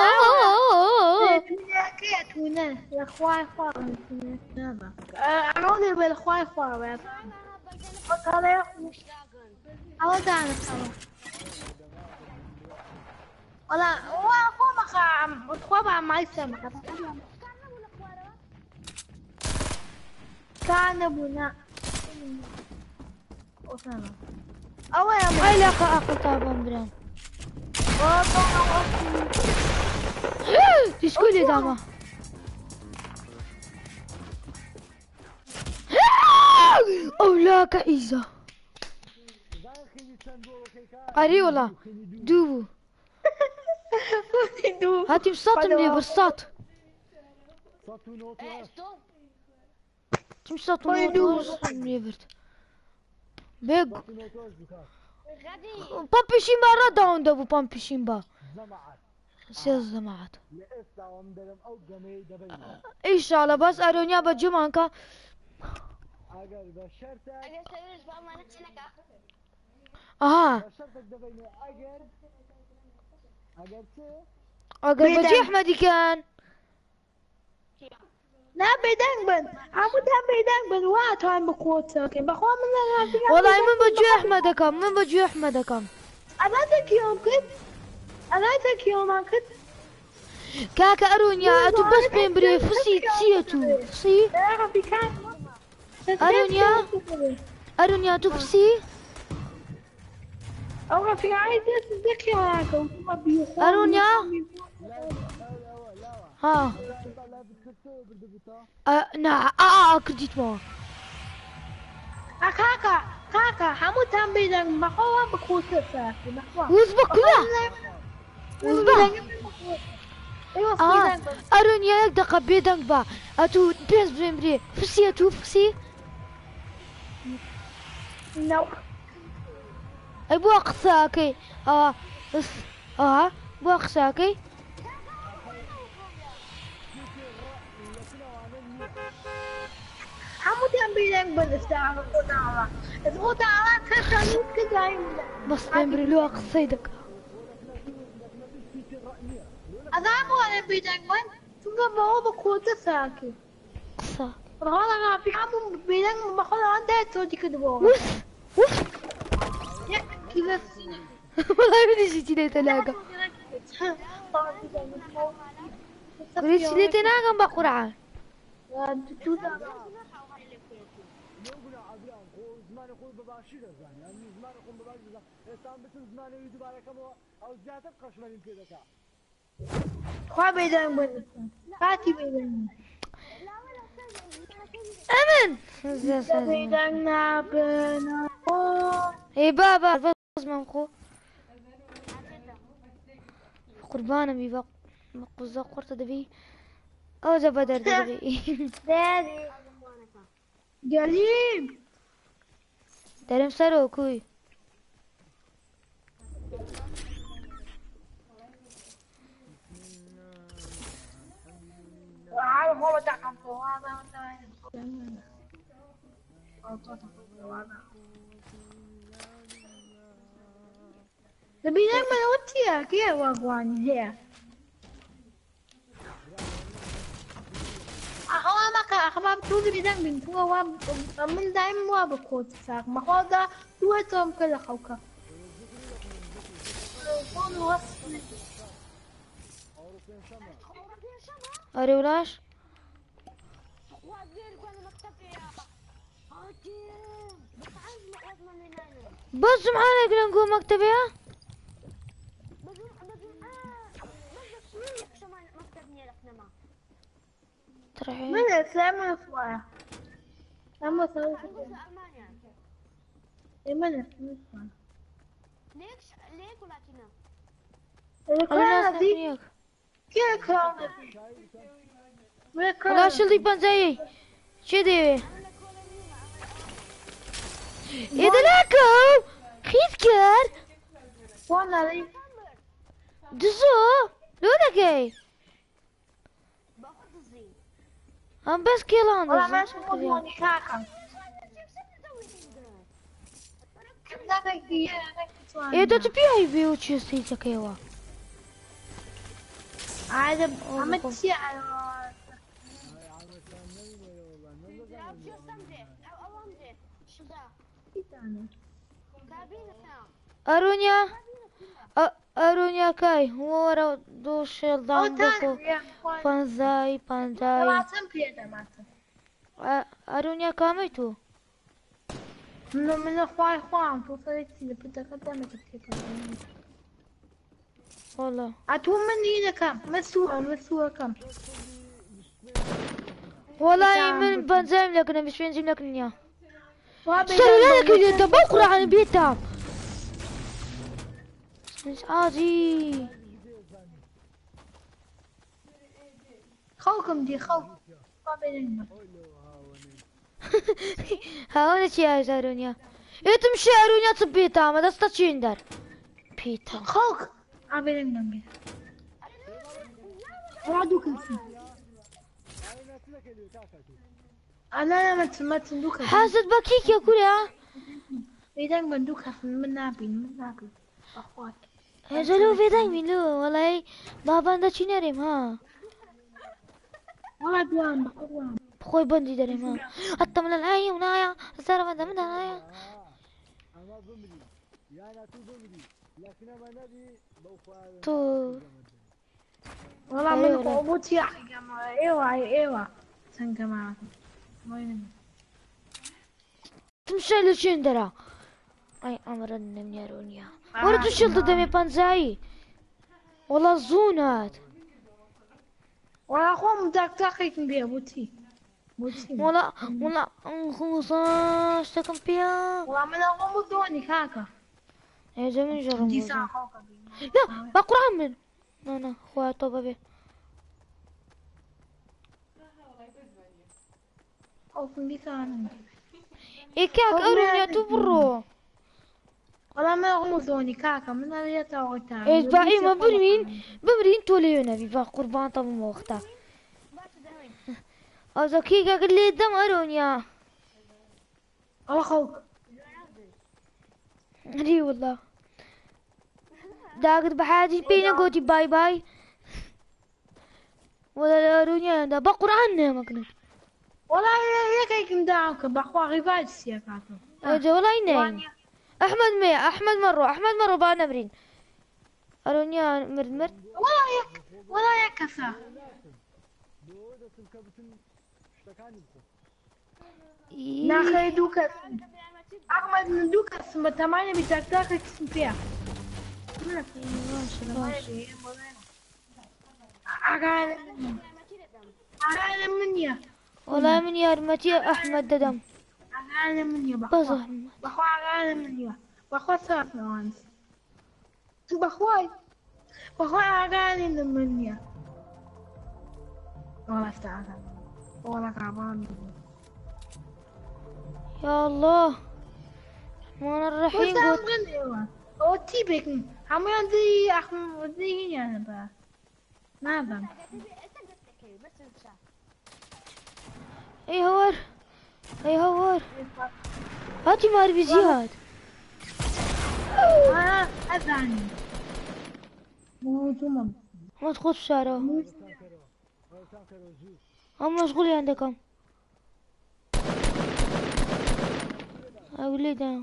كيت هنا الاخوان هنا اعوني بالاخوان بس هذا هذا تعال ولا هو اخو عم اخو عم ما يسمع كان ابونا وسلام او يا هاي لا اخو طابون بران تشكولي داما اولا كايزا اري والله دوبو هاتي بساط مني برصات تمسات مني برت بيج بامبي شيمبا ردا عند ابو بامبي شيمبا سيز زمعت ان شاء الله بس ارونيا بجمانكا اها اگر بجي احمدي كان لا بيدان بن عمود هم بيدان بن وات هاي بقوت لكن بخوا من والله من بجي احمد كم من بجي احمد كم انا ذاك يوم كنت انا ذاك يوم كنت كاكا ارونيا اتو بس بين بري فسي تسيتو فسي ارونيا ارونيا تو فسي أو في عايز ذكي معك وما بيخون أرونيا ها لا بتكتو بردبطة نا كديت ما كاكا حمو تنبيدن بخوا بكوسة ساكي بخوا وزبك كلها وزبك ايوه أرونيا يك دقة بيدنك با أتو بيز بريمري فسي أتو فسي نو أي بو أقساكي بس بو أقساكي حمو تنبيدن بنستعمل قناعة القناعة كشانيت كدايم بس بريمري لو أقصيدك أذابو أنا بيدن من ثم بقوا بكوسة ساكي أقسا والله في حمو بيدن بخوا عنده توجي كدبوها وف كذا والله بدي شي تلاقي تلاقى قريت شي تلاقى بقرعة نقول عبيان خو زمان خو بباشر زمان يعني زمان خو بباشر زمان إنسان بس زمان يدو بالكم أو زيادة قشمة يمكن ذكاء خوا بيدن بنستعمل فاتي بيدن أمن بيدن نابنا إيه بابا بس من خو قربانا بي بق مقوزة قرطة دبي أو زبدر دبي دادي قريب درم سرو كوي عارف هو تاع هذا تبي دائما وتيا كيف واقواني هي أخوة ما كأخبار تقول لي دائما من هو واب من دائما واب كوت ساق ما هو ده هو توم كل خوكا أري ولاش بس معانا قلنا نقول مكتبية ترحي من الإسلام وصوايا لما سويت من الإسلام ليك ولكنه الكرانة دي كيف الكرانة دي ولاش اللي بنزاي شدي إذا لكم خيذكر وانا لي دزو لونكي باخذ الزين هم بس كيلان والله ما شو موضوعني كاكا إيه ده تبيعي بيوتشي سيتا كيوا عاد عملت شيء على شو استمدي او امدي شو ذا كابينة أرونيا أرونيا كاي هو ورا دوش الضام دكو بانزاي بانزاي أرونيا كاميتو من اخوي اخوان توصلت لي بتقدمت كيف والله اتومني كم مسوى كم والله من بنزاي لكن مش بنزين لكن يا سلام لك اللي تبقرا عن بيتها مش عادي خوكم دي خوك هاونا چی از أرونيا إتم شي أرونيا تبيتها ما دست تشيندر بيتها خوك عبيرين نمي وعدو كنسي انا ما تندوك حاسد بكيك يا كوريا اذا بندوك من نابي اخوات هزلو في دايمي لو والله بابا دا چی نریم ها والله دوام بقوام بخوي بندي داریم ها حتى من الآية ونايا الزارة من دم دايا أنا بمري يعني أتو بمري لكن أنا نبي بوفا تو والله من قوبوتي يا جماعة ايوه سنجماعة وين تمشي لشندرا اي امر من رونيا ورد الشلطة دمي بانزاي والله الزونات ولا أخوهم تاكيك بيها بوتي ولا ولا خمساش تكن فيها والله من أخوهم دوني كاكا يا زمن جرم دي بوزن. ساعة خوكا لا بقرا من انا خويا طوبة بيه خوكا دي ساعة إيكاك خوك أرونيا ما تبرو والله من أخوهم دوني كاكا من اللي يتاوتا إيش باقي ما بمرين تولي نبي با قربان طب موقتا باشا دهوين أو زكيكا قل لي دم أرونيا والله خوك ري والله داقت بحاجي بينا قوتي باي باي ولا أرونيا دا بقران مكنا والله يا كيك مداعوك بأخوة غيبات يا كاكا أجا ولا ينين أحمد مية أحمد مرو با نمرين أرونيا مرد والله يا كفا دو تلك بتن اشتكاني بخو ناخي دوكا أحمد من دوكا اسمه تمانية بتاكتاك اسم فيها أغاني مني والله من يا رمتي أحمد ددم أغاني مني بس بأخوة أحمد بأخوة أغاني مني بأخوة ثلاث نوانس بأخوة أغاني مني والله استعاذ والله تعبان يا الله الرحمن الرحيم قلت وسام هو تيبك هم يدي أحمد ودي يعني بقى ما بم بس انت اي هور اي هور هاتي مار بزياد أذاني مو تمام ما تخش شارع ولا تاكرو زوز هم مشغولين عندكم اقول لي ده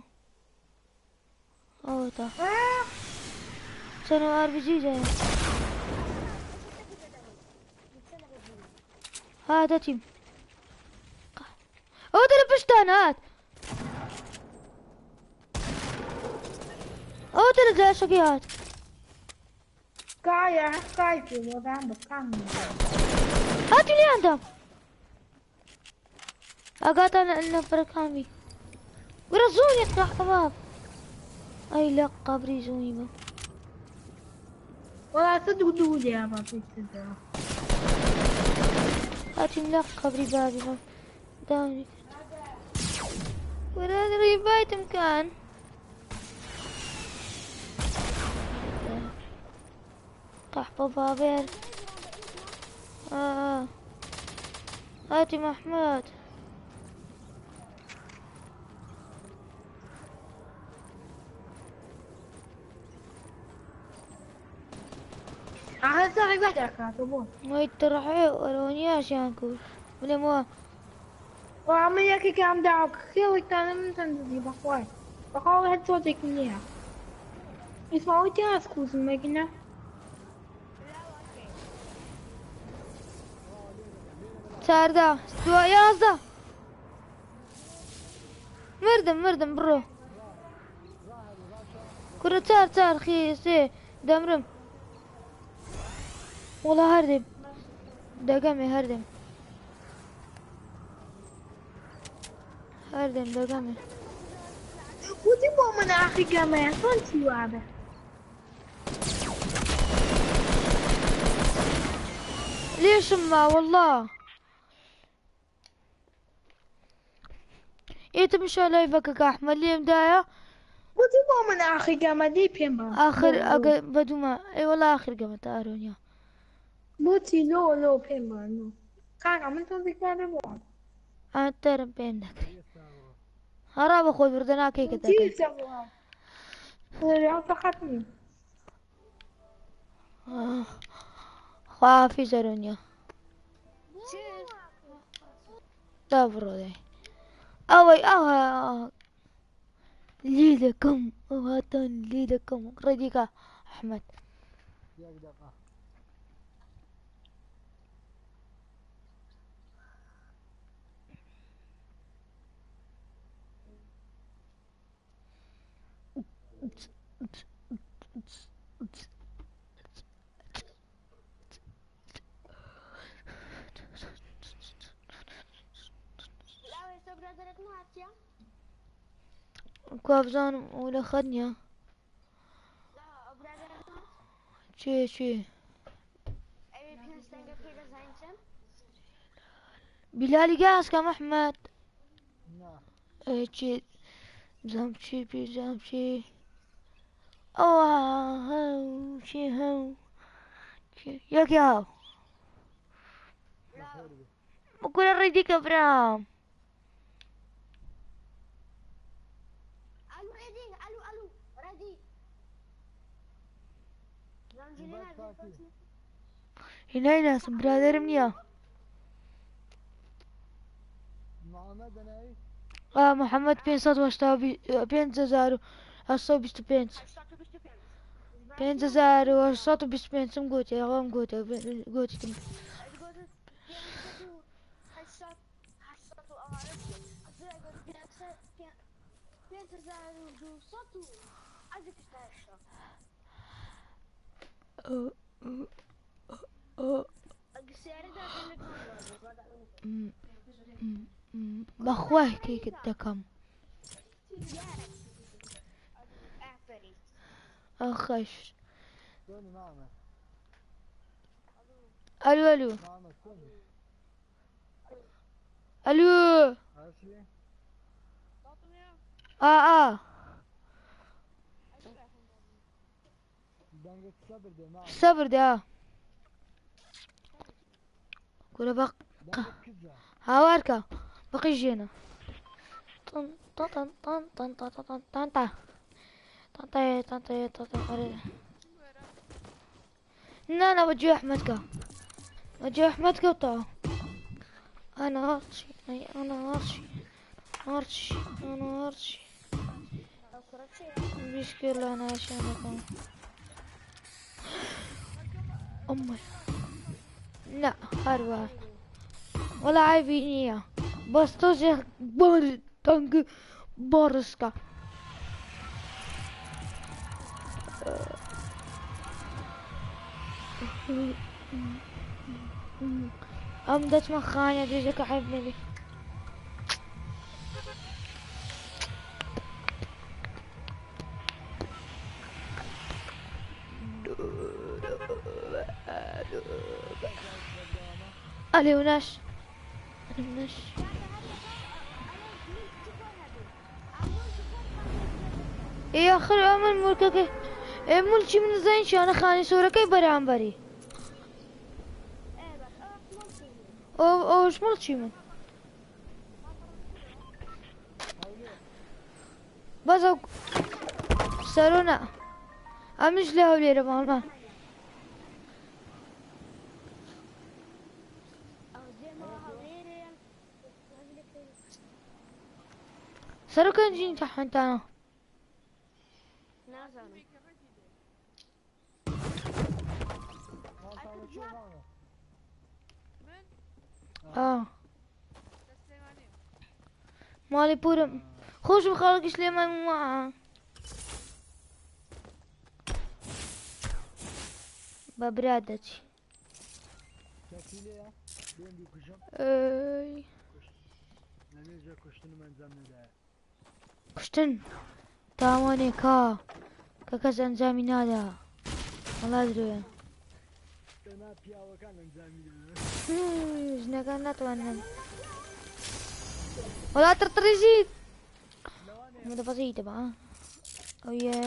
اوه تا سنو ار بي جي جاي هات تيم او ترى بشتانات او ترى زي شقيات كاي في وضعهم بكامل هاتي لي عندهم اقاطع النفر كامي ورزوني يطلع حباب اي لا قبري زوني با ولا صدق دولي يا بابي صدق هاتي ملاق قبري بابي با داوني ولا ادري بايت مكان قحبة بابير هاتي محمود أخذ صاحي بدك كاتبون ما يترحي ولوني عشان كل ولا ما وعمل ياكي كام دعوك خيوي كان من تنزلي بخواي بخواي هاد صوتك منيها اسمعوا تياس كوز المكنة ساردا استوى يا زا مردم برو كرة تار خي سي دمرم والله هردم دقمي هردم دقمي ودي مو من أخي كمان صنتي وعبه ليش ما والله يتمشى لايفك يا احمد ليه مدايا ودي مو من أخي كمان دي بيمبا اخر بدو ما اي والله اخر قمت ارونيا بوتي لو بيمبا لو كاكا من تنزل كان بوان انا ترم بينك هراب اخوي بردنا كيك تي تاكل سبوان وريان فقطني خافي زرونيا دابرو دي اوي ليلكم وهاتون ليلكم رديكا احمد يقدر لا هسه برادرك ما عرفتيها؟ كوابزان ولا خدني لا برادرك ما شي أبي بنستنقى في دزاينتم بلالي قاس كم احمد نه شي زمشي بزمشي اوه هاو شي هاو ياك يا هاو بخیر بی بقول اريدك ابراهام ألو ريدي ألو ريدي زنجيرين بعد فاتي هنا ناس برادر منيا محمد انا ايه محمد بينصد واشتا بينزازارو أصو بيستو بينز بينزازارو واشتو بيستو بينز مقوتي غام قوتي تم بخواه كيك الدكم أخش توني محمد ألو محمد توني ألو عارفني آه دنگت صبر ده محمد صبر ده كل بق دنگت كذا هاوركا بقي جينا طن طن طن طن طن طن طن طن طن طن طن لا أنا بجي أحمدك بجي أحمدك وطا أنا أرشي أنا أرشي مشكلة أنا عشانكم أمي لا هربا ولا عيبينية بس توجه بول تنق بارسكا أمدت مخانة جيجك حبني علي وناش يا أخي أمل ملكك ملشي من زين شو أنا خاني صورة كي برام بري أو إيش ملشي من بس سرونا أمش له ليرة ماما سرو كان جين تحت أنا مالي بورم خوش بخالك سليمان معها ببرادتي Çekiliyor. Ben bir kuşum. اي Nenece kuşunu ben zanneder. كشتن تاواني كاكاز انزامي نادا والله ادري Döner piyav kan zanneder. جنا كان نتوانا ولا ترتريزيد ماذا بسيطة بقى ويا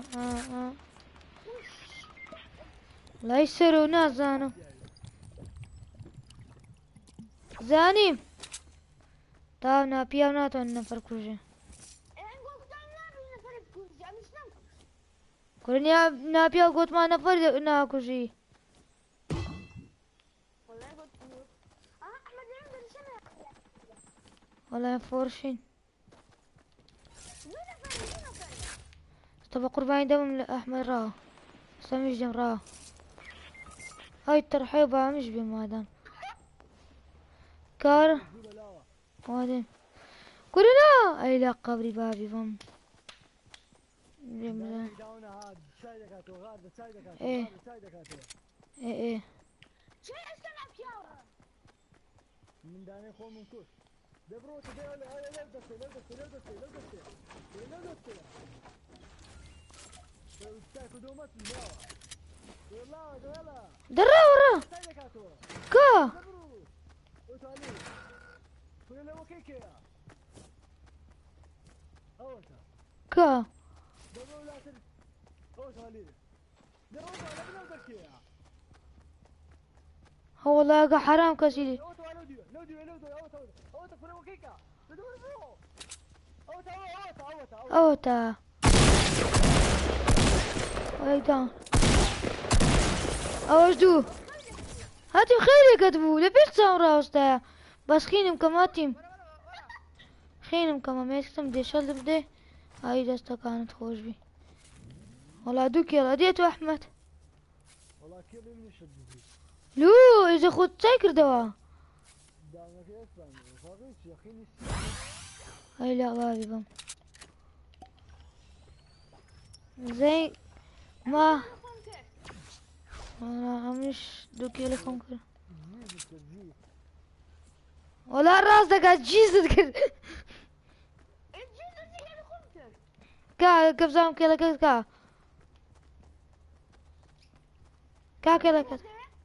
لا يسروا ناس زانو زاني تاونا بياونا توانا فركوجة كلني نابيا قوت ما نفر ناكوجي والله فورشين طب قرباني دم احمد راه سامج دم راه هاي الترحيبة مش بمادام كار وادم كلنا اي لا قبري بابي فم جميل. داون هاد سايدك هاتو غاد سايدك هاتو إيه. غاد سايدك هاتو ايه شيء استلعب يا من داني خو من كوش دبرو تدي لا دستي تاكو دومات الدواء يلا درا ورا سايدك هاتو كا دبرو وتالي ولا وكيكيا اوتا كا دبرو لا تر اوتالي دبرو لا تركيا هو لاقى حرام كسيدي اوتا اوتا فلا وكيكا دبرو اوتا اوتا ايضا اوجدو هاتي خيري كتبو لبيت سامرا وستا بس خينم كماتيم خينم كما ميسكتم دي شل بدي هاي دستا كانت خوش بي والله دوك يلا ديتو احمد والله كيف من الشديد لو اذا خد سايكر دوا دامك يسمع فاقيش يا اخي هاي لا بابي بم زي ما انا مش دوك يلا فنكر ولا الراس ده قاعد جيزت كده كا كبزام كلا كا كلا كا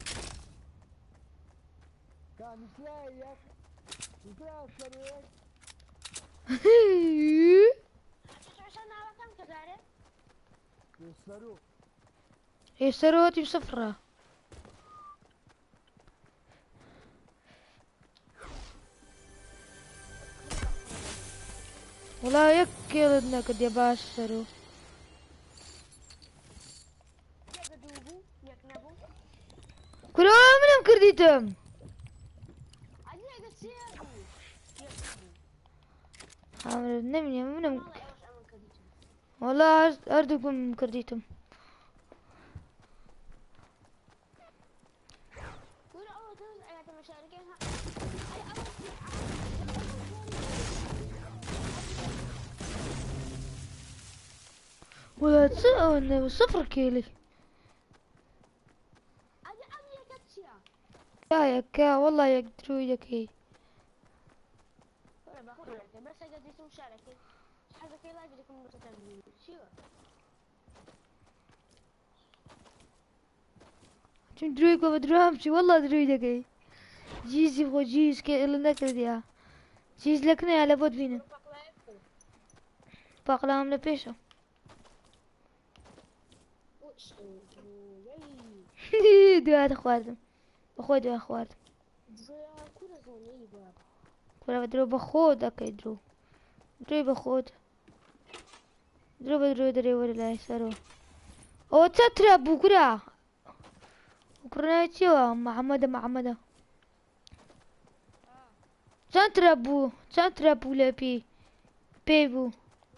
كان سلايك وكاسرك يسرو يسروتي بصفرة ولا يكل انك يا باش سرو كلهم منهم كرديتم عامل نمني منهم والله أردكم كرديتم ولا تسأل صفر كيلي يا كا والله يقدروا يكي تدريكو بدرامشي والله دري يكي جيزي خو جيز كي إلا نكرديا جيز لكنا على بود فينا باقلام لبيشو دوات اخواتم بخود يا اخواتم كلا بدرو بخود اكي درو دري بخود درو بدرو دري ولا يسرو او تترا بكرة بكرة تشوا محمد سنتربو لبي بيبو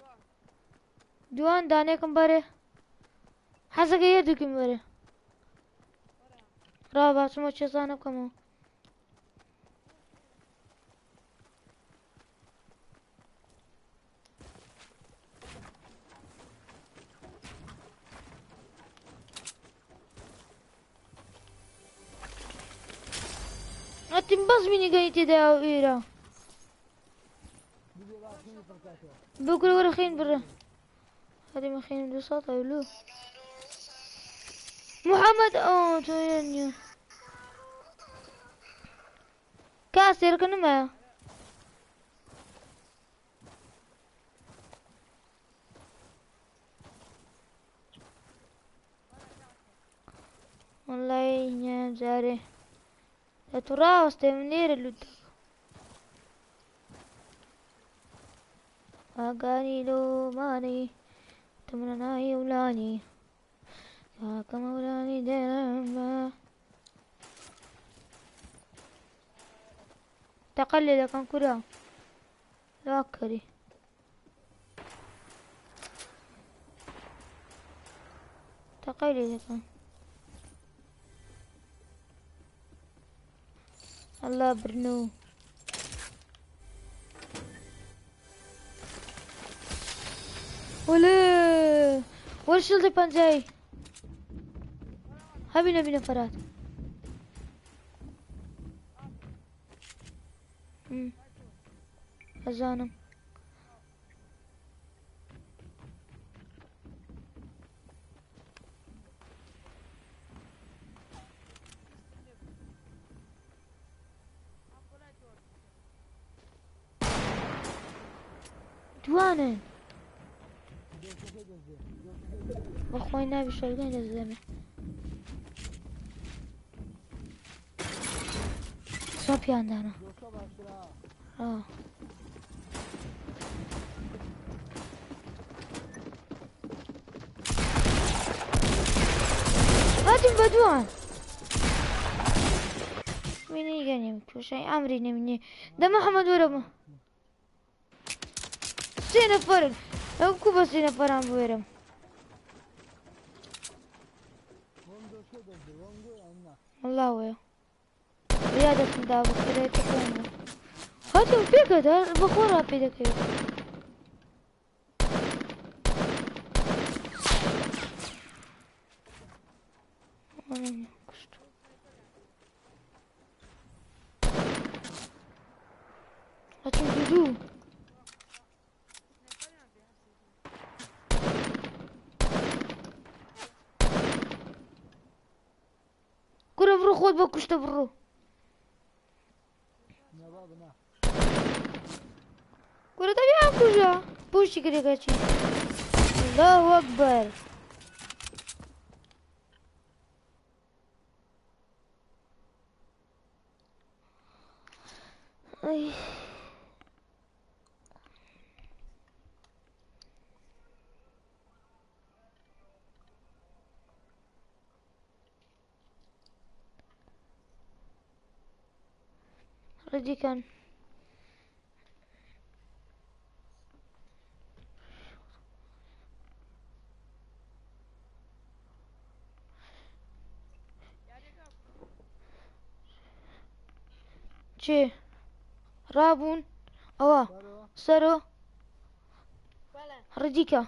دوان دانه كم بره حاسه يدو كم بره رابع سمو چسانه كمو أتنبز مني قايت دا ويرا بكرة ورا خين برا هذه ما خين بصوت أولو محمد توينيو كاسر كنما والله يا جاري ترى واستمنير اللود أغاني لو ماني تمنى يولاني كاك مولاني دلما تقلد كان كرا لا كري تقلد كان الله برنو ولا ورشلدي بانجاي هبي نبي نفرات أزانم جوانن بخوای نبی شلگن دزدمه صوب ياندانا هاتم بدوان مين يجاني شيء امري مني ده محمد ورمه سينفر كوبا سينفر عم بورم والله ويا رياضة مدابة كريتك وانا هاتم بيك ده بخورها بيدك هاتم جدو كره برو خود بكشته برو كره تبي عم كجا بوشي كده كاتشي الله اكبر اي ردي كان چه رابون اوه سرو رديكا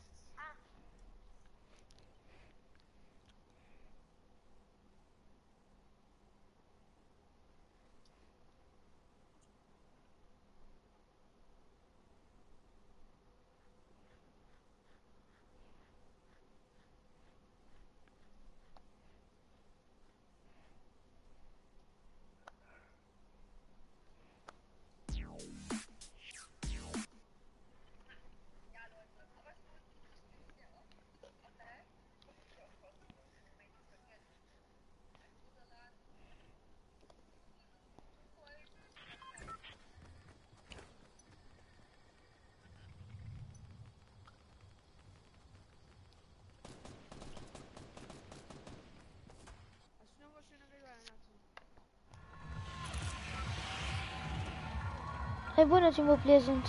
É bună ce mă pleasant.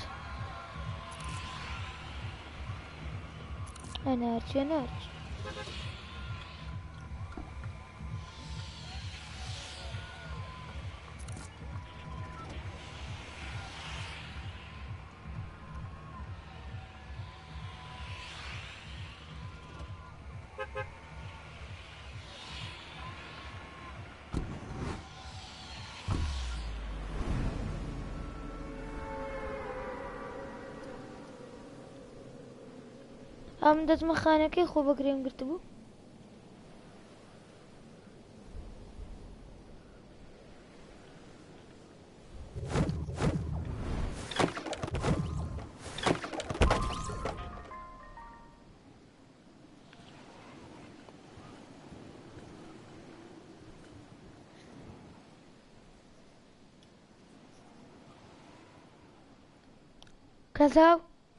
Energi. Am dat مخانكي خوب بگریم گرت بو كذا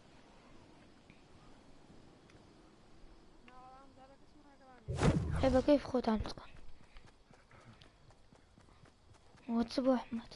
هيبقى كيف خود عم تكون وتصبح أحمد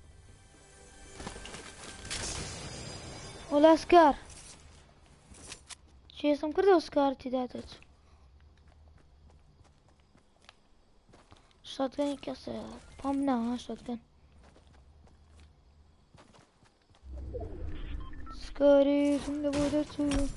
والأسكار چی هستم کرده سکارتی دادت شاتگن کسی پام نه شاتگن سکاری تونده بوده تو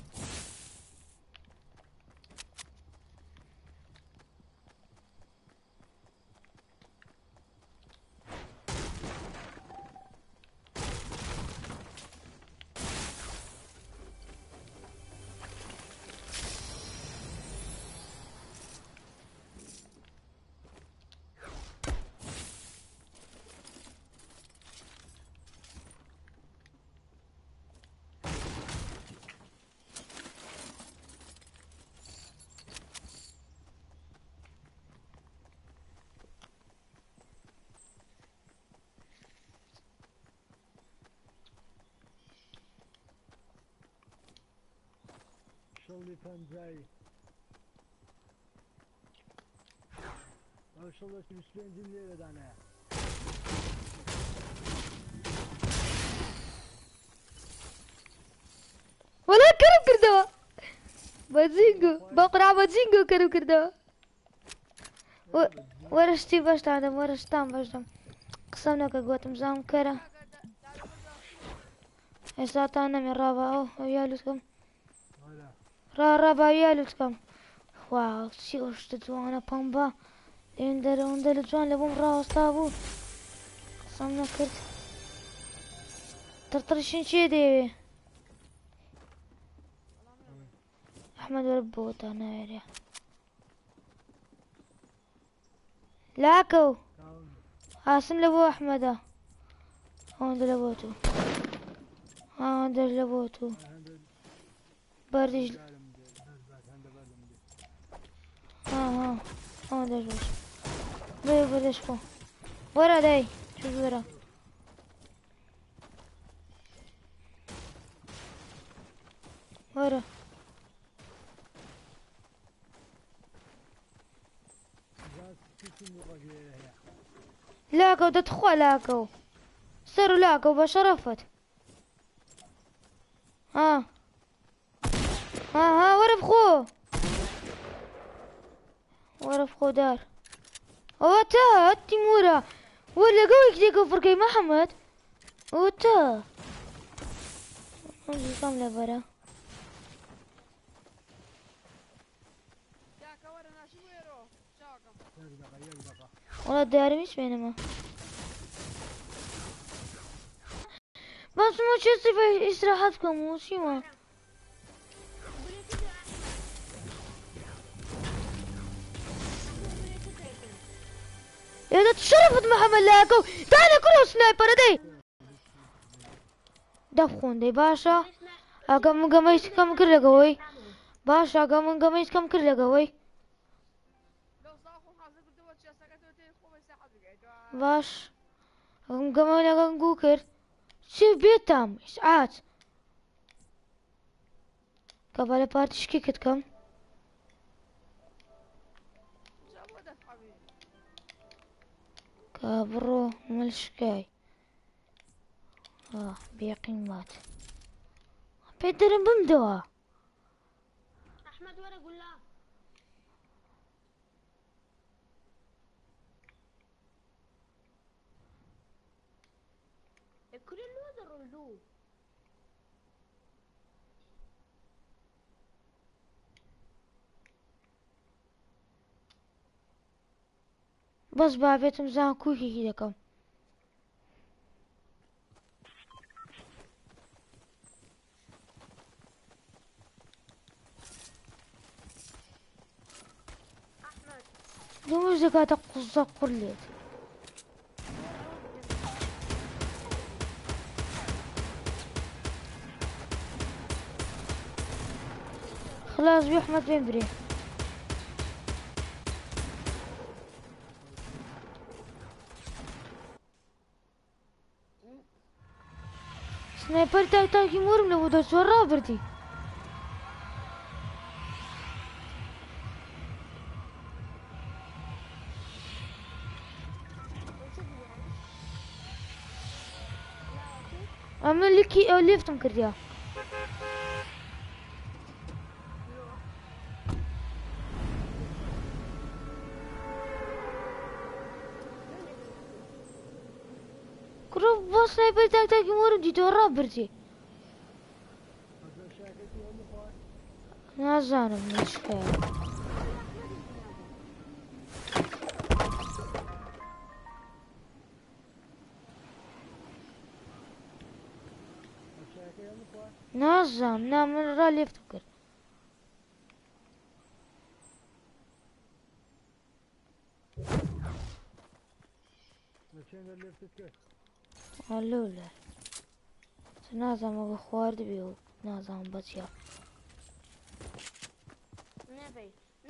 شغلي پنجایی شغلش 25 لیره دانه ولا كرم كردوا بازينجو بقرع بازينجو كرم كردوا ورشتي باش تعدم ورشتام باش دم قسمنا كقوتم زام كرا إساتانا من رابع أو يالوتكم رابع يالوتكم واو سيوش تدوانا بامبا اندر جوان لبوم راستابو قسمنا كرد ترترشين شي ديوي أحمد وربوت أنا يا لاكو قاسم لبو أحمد هون لبوتو هون لبوتو بردش ها هون دروش بيو بردش كو ورا داي شوف ورا ورا لاكو تدخل لاكو سروا لاكو بشرفت ها ورا بخو ورا بخو دار اوتا تيمورا ولا قوي كذا كفر كي محمد اوتا نجي كاملة برا والله داري مش بينما بس مو شو في استراحتكم وشيما إذا تشرفت محمد لاكو تعال كله سنايبر دي دفخون دي باشا أقام قميص كم كله قوي باشا أقام قميص كم كله قوي باش أقام قميص أقام قوكر شوف بيتام إسعات قبل بارتش كيكت كم كابرو ملشكاي بيقين مات بيدرن بمدوا احمد ورا قول له كل الوضع ردوه بس بابيتم زان كوكي كده كم احمد دومش زكاة قصة قلت خلاص بيحمد بيمبري سنايبر تاكي مورم لو بدو سورا بردي اما اللي كي ليفتم كرديا كرو بۆ سنایپەر تاک تاکی وەرم دیتەوە ڕابردی هەزار شاکەتی ئەو بخوات نازانم نشکایە شاکەی ئەو بخوات نازانم نا من ڕا لێفتم کرد نەچێن دەر لێفتت کرد هەلو لە نازانم ئەگە خواردبێ و نازانم بەچیا نەبێ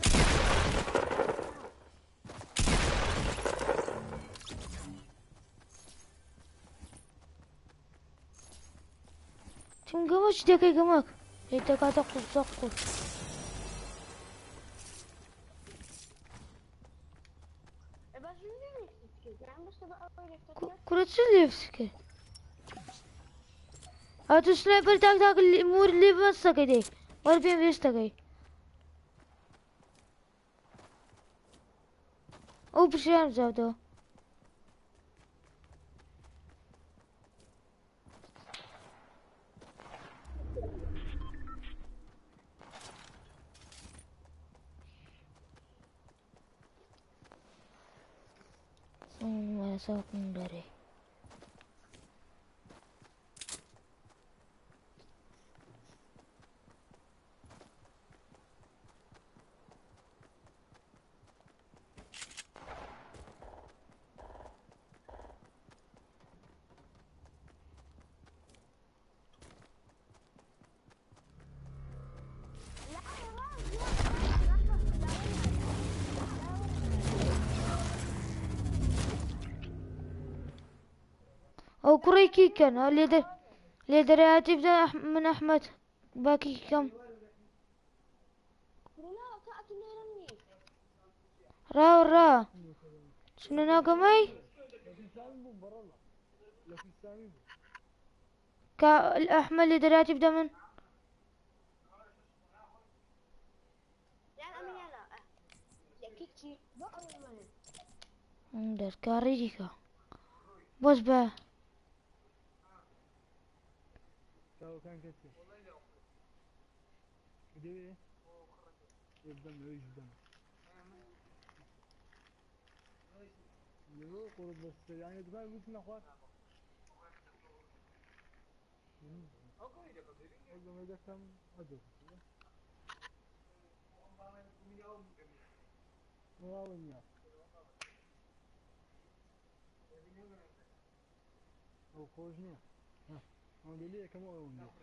چون گەمە چ دەکەی گەمەک لێ دەکاتە قوزەق قوت باش نمی‌ریخت که من بس به آوای رفته کورە چ لێفت کرد ئەتو سنایپەر تاک تاک مور لێ بەستەکەی دێ وەرە پێم وێستەکەی ئەو پشیان بزاوتەوە ساکن داره ئەو کوڕێکی کەن لێ دەرایەتی بدە من ئەحمەد باکی کەم لا كأكل ليرني ڕاوەڕا چونە ناگەمەی لەکیستانی بووم بەڕەڵە لەکیستانی بوو کە ئەحمەد لێ دەرایەتی بدە من لا أنا لا يا كيكتي بقى دەرکاری دیکە بۆس بە چاوەکان کەچێ دەوێ بدەم لەوەیش بدەم لەوە قوڕت بەستە یانێ دوای وت نەخوات ئەو گەمە دەکەم ئەدۆ وڵاوە نییە ئەو خۆش نییە ئەو دەلی یەکەم ئەوم نیە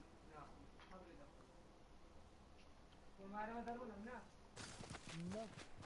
نه